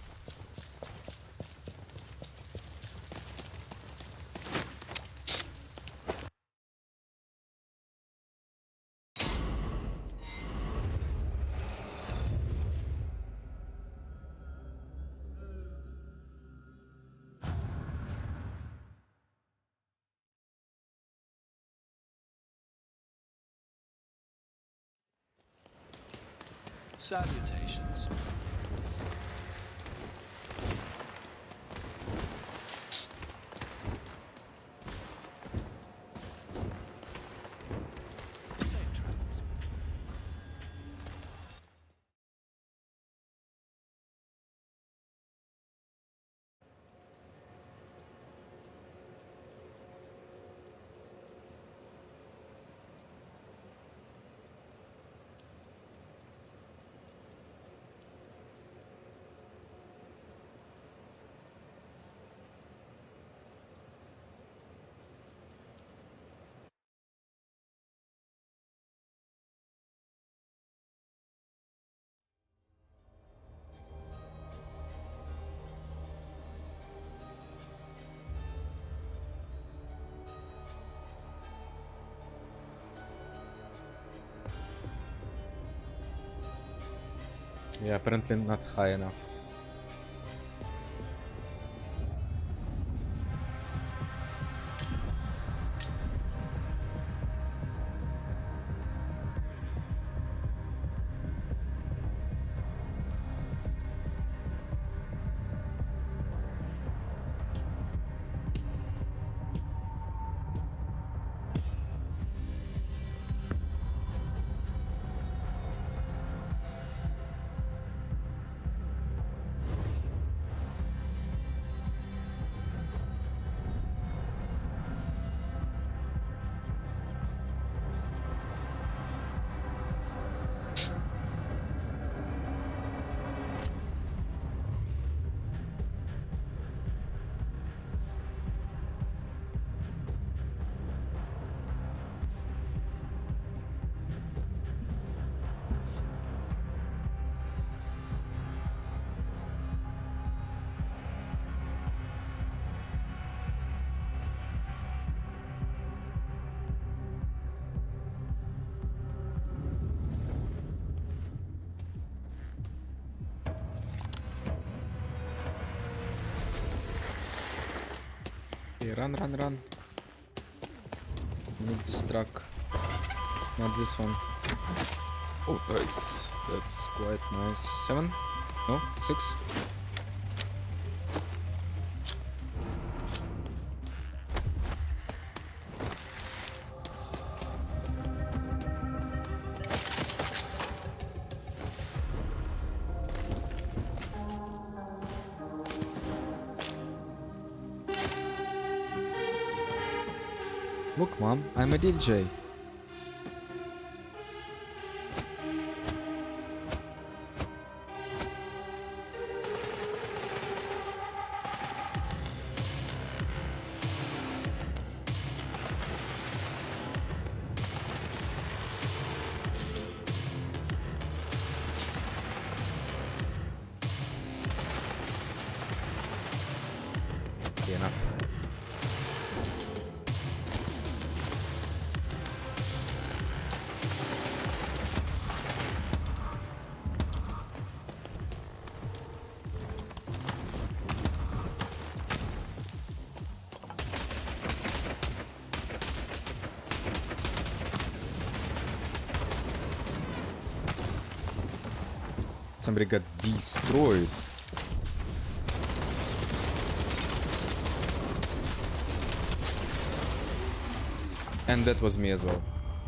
Salutations. Yeah, apparently not high enough. Okay, run, run, run. Need this truck. Not this one. Oh, nice. That's quite nice. 7? No? 6? Look, Mom, I'm a DJ. Okay, enough. Somebody got destroyed. And that was me as well.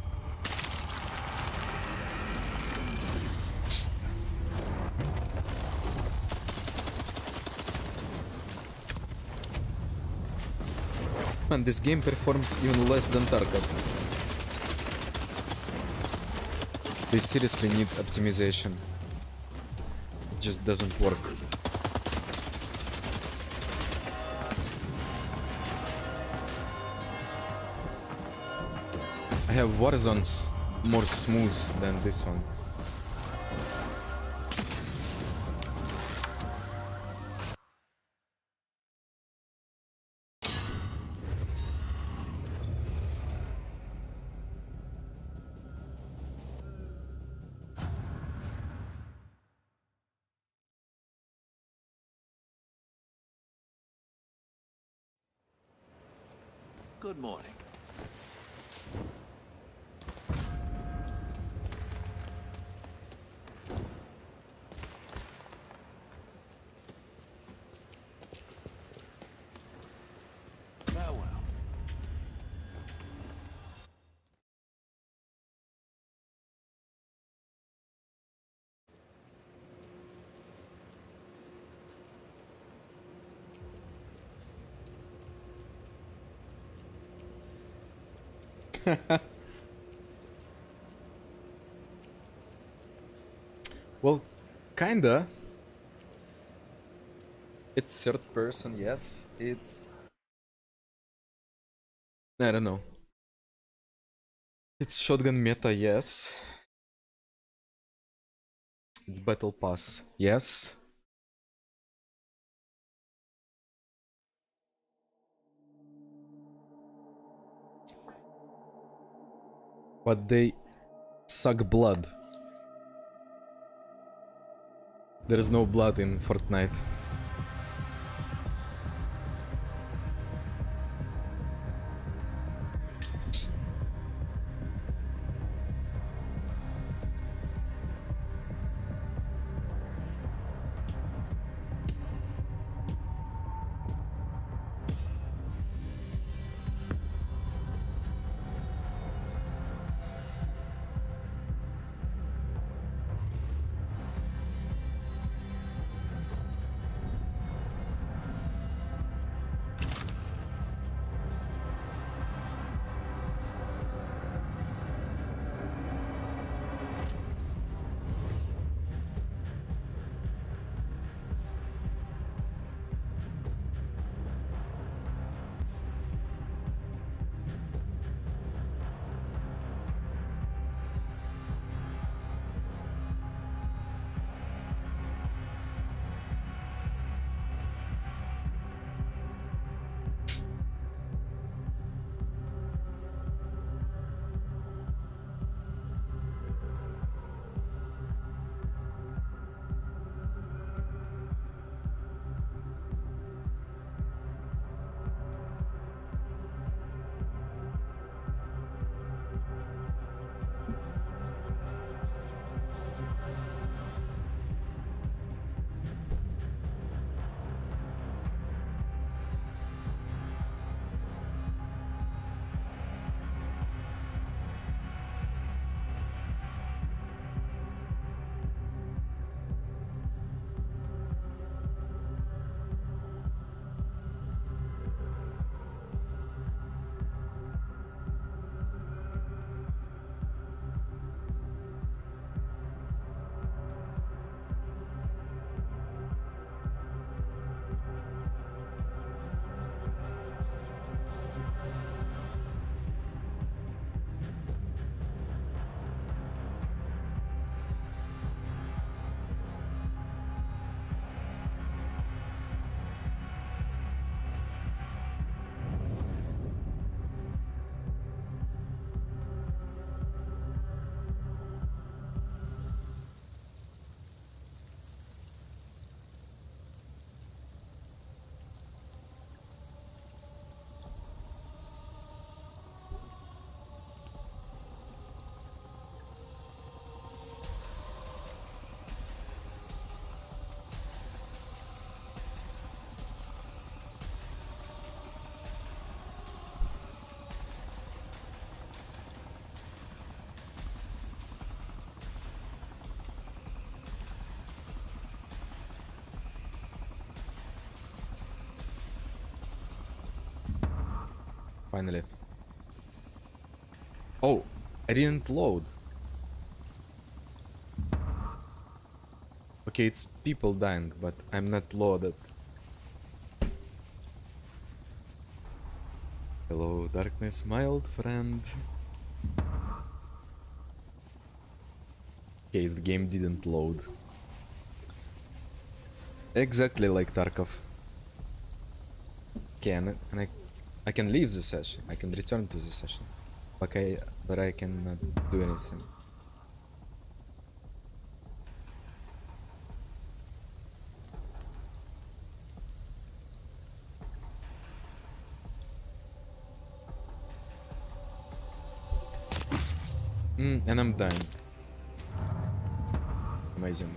Man, this game performs even less than Tarkov. They seriously need optimization. It just doesn't work. I have Warzone's more smooth than this one. Good morning. Farewell. Well, kinda. It's third person, yes. It's... I don't know. It's shotgun meta, yes. It's battle pass, yes. But they suck blood. There is no blood in Fortnite. Finally. Oh, I didn't load. Okay, it's people dying, but I'm not loaded. Hello, darkness, my old friend. Okay, the game didn't load. Exactly like Tarkov. Okay, and I can leave the session. I can return to the session. Okay, but I cannot do anything. And I'm dying. Amazing.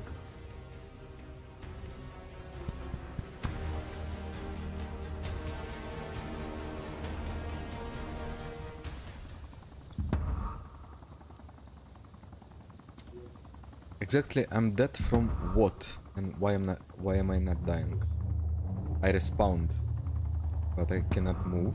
Exactly, I'm dead from what? And why am I not dying? I respawned, but I cannot move.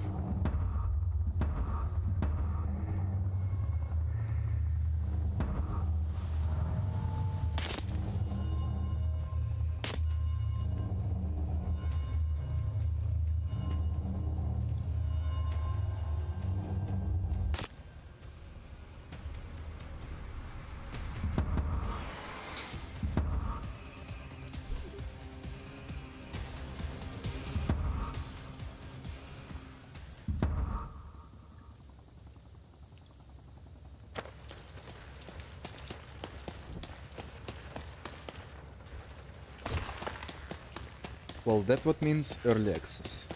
Well, that what means early access.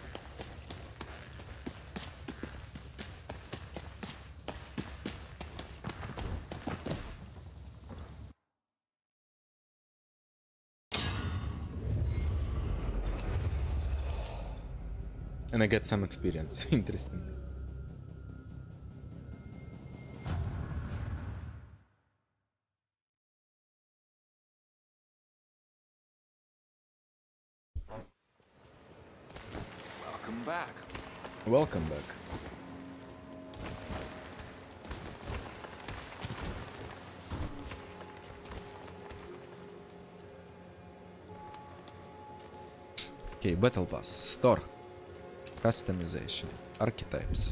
And I get some experience. Interesting. Welcome back. Welcome back. Okay, Battle Pass. Store. Customization. Archetypes.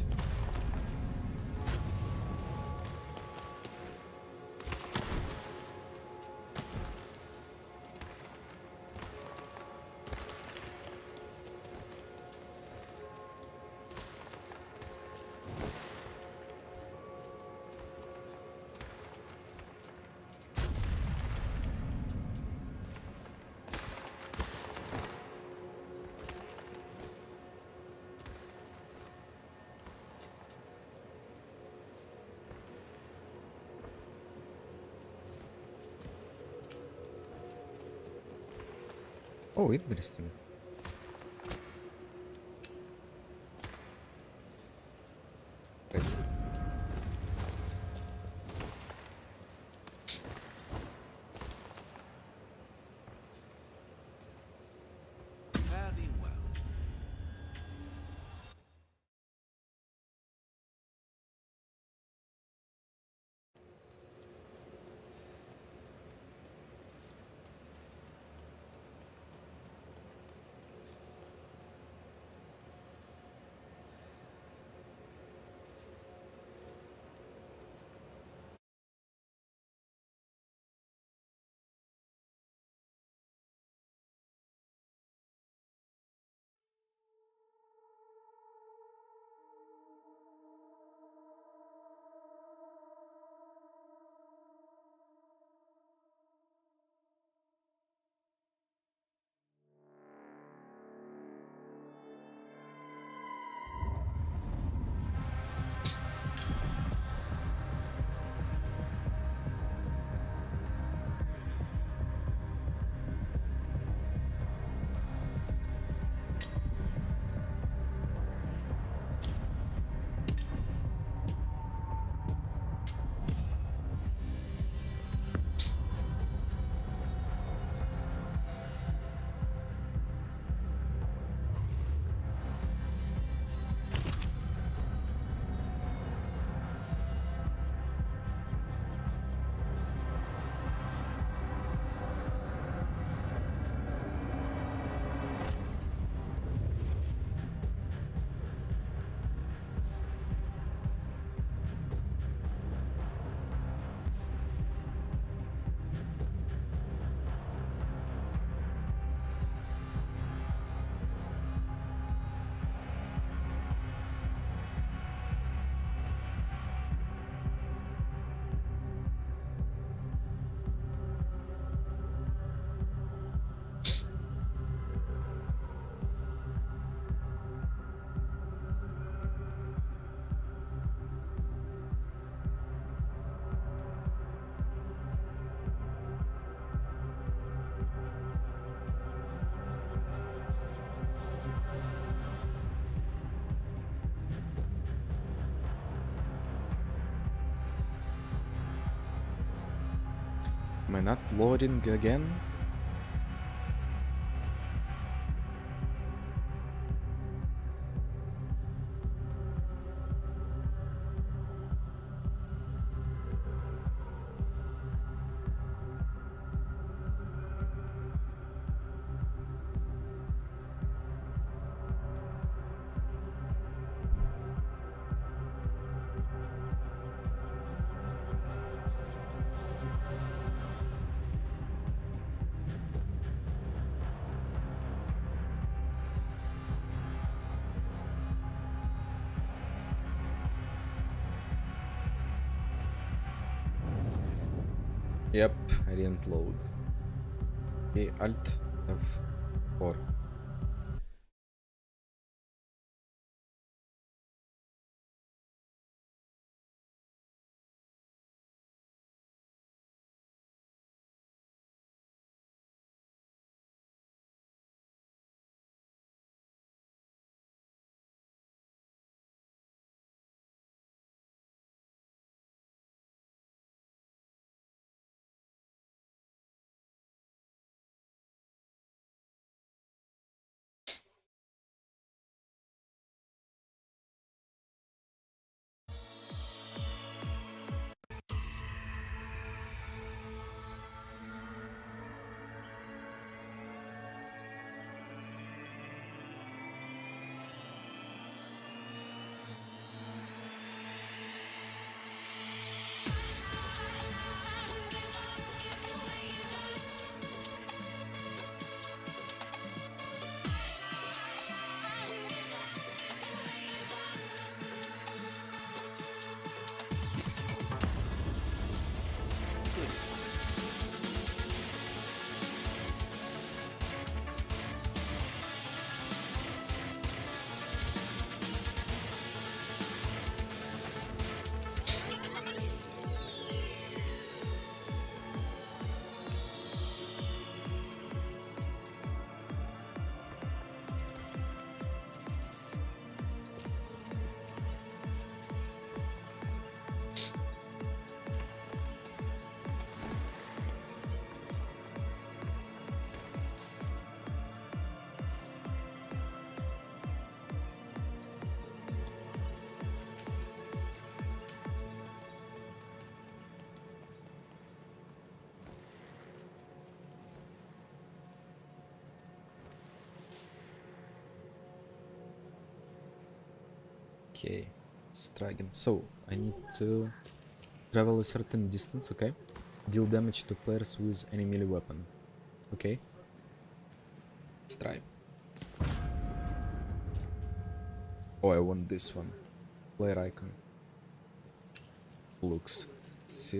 Oh, interesting. Right. Fare thee well. Am I not loading again? Yep, I didn't load. Okay, Alt F4. Okay, let's try again. So, I need to travel a certain distance, okay? Deal damage to players with any melee weapon. Okay. Let's try. Oh, I want this one. Player icon. Looks sick.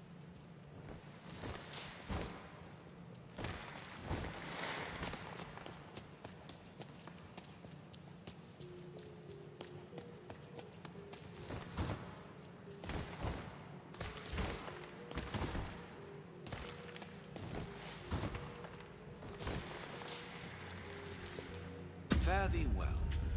Fare thee well.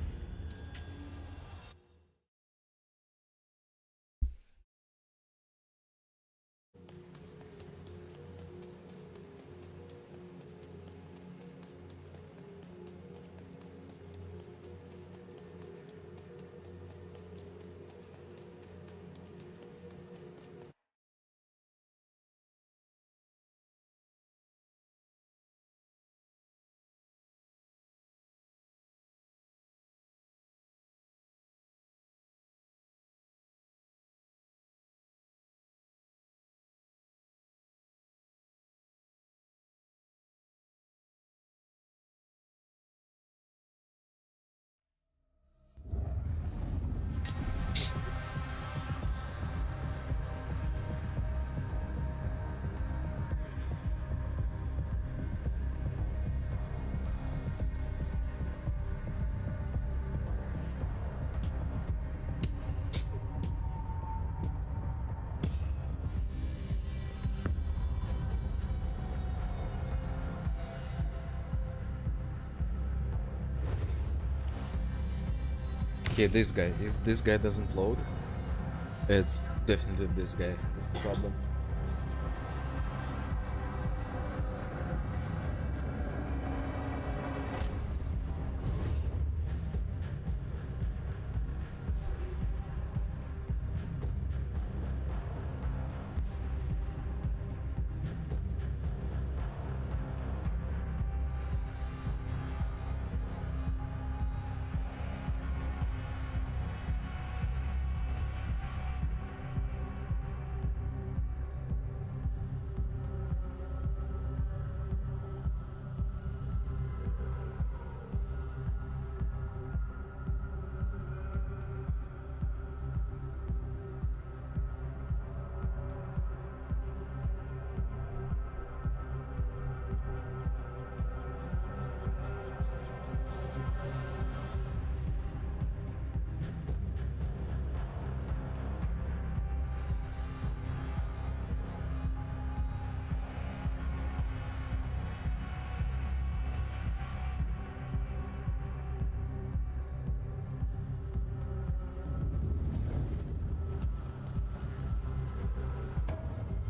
Okay, this guy. If this guy doesn't load, it's definitely this guy is the problem.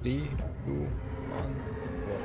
3, 2, 1, go.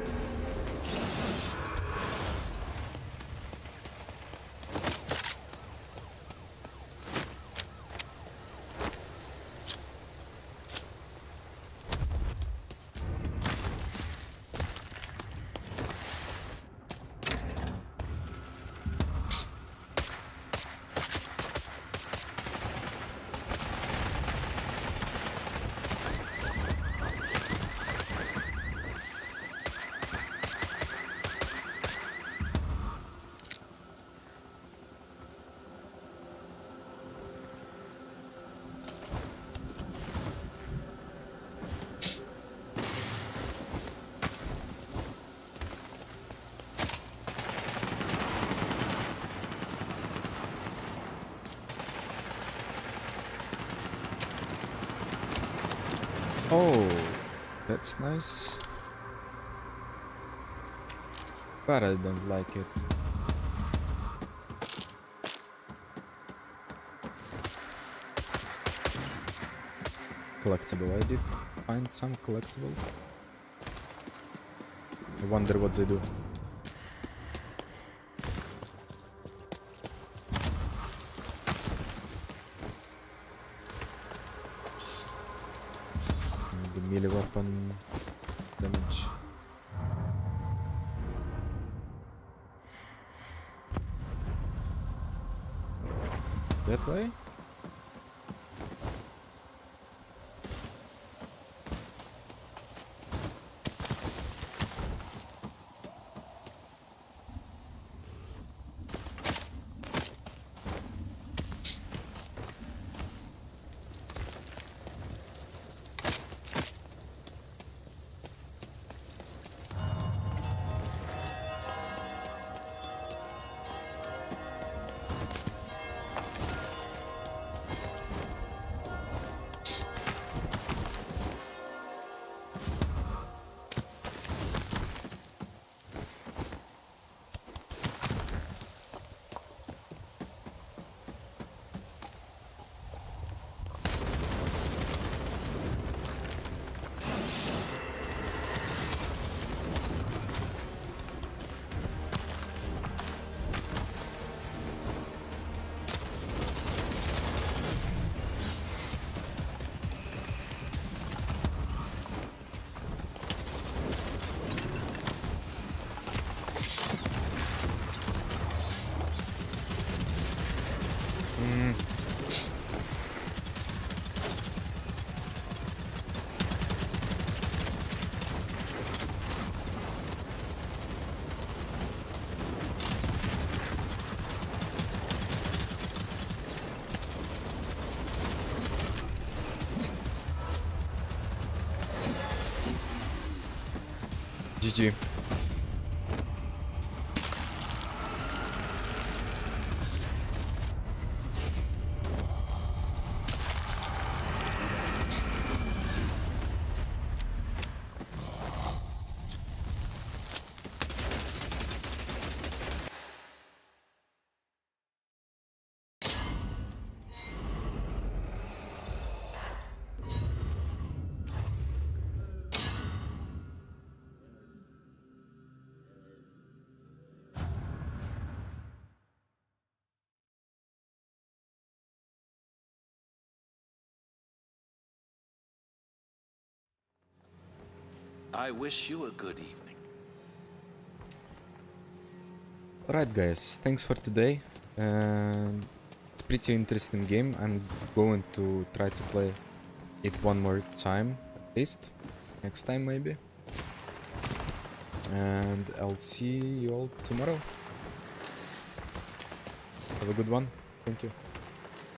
Oh, that's nice. But I don't like it. Collectible. I did find some collectible. I wonder what they do. The melee weapon damage. That way? GG. I wish you a good evening. Alright guys, thanks for today. It's pretty interesting game. I'm going to try to play it one more time, at least. Next time maybe. And I'll see you all tomorrow. Have a good one. Thank you.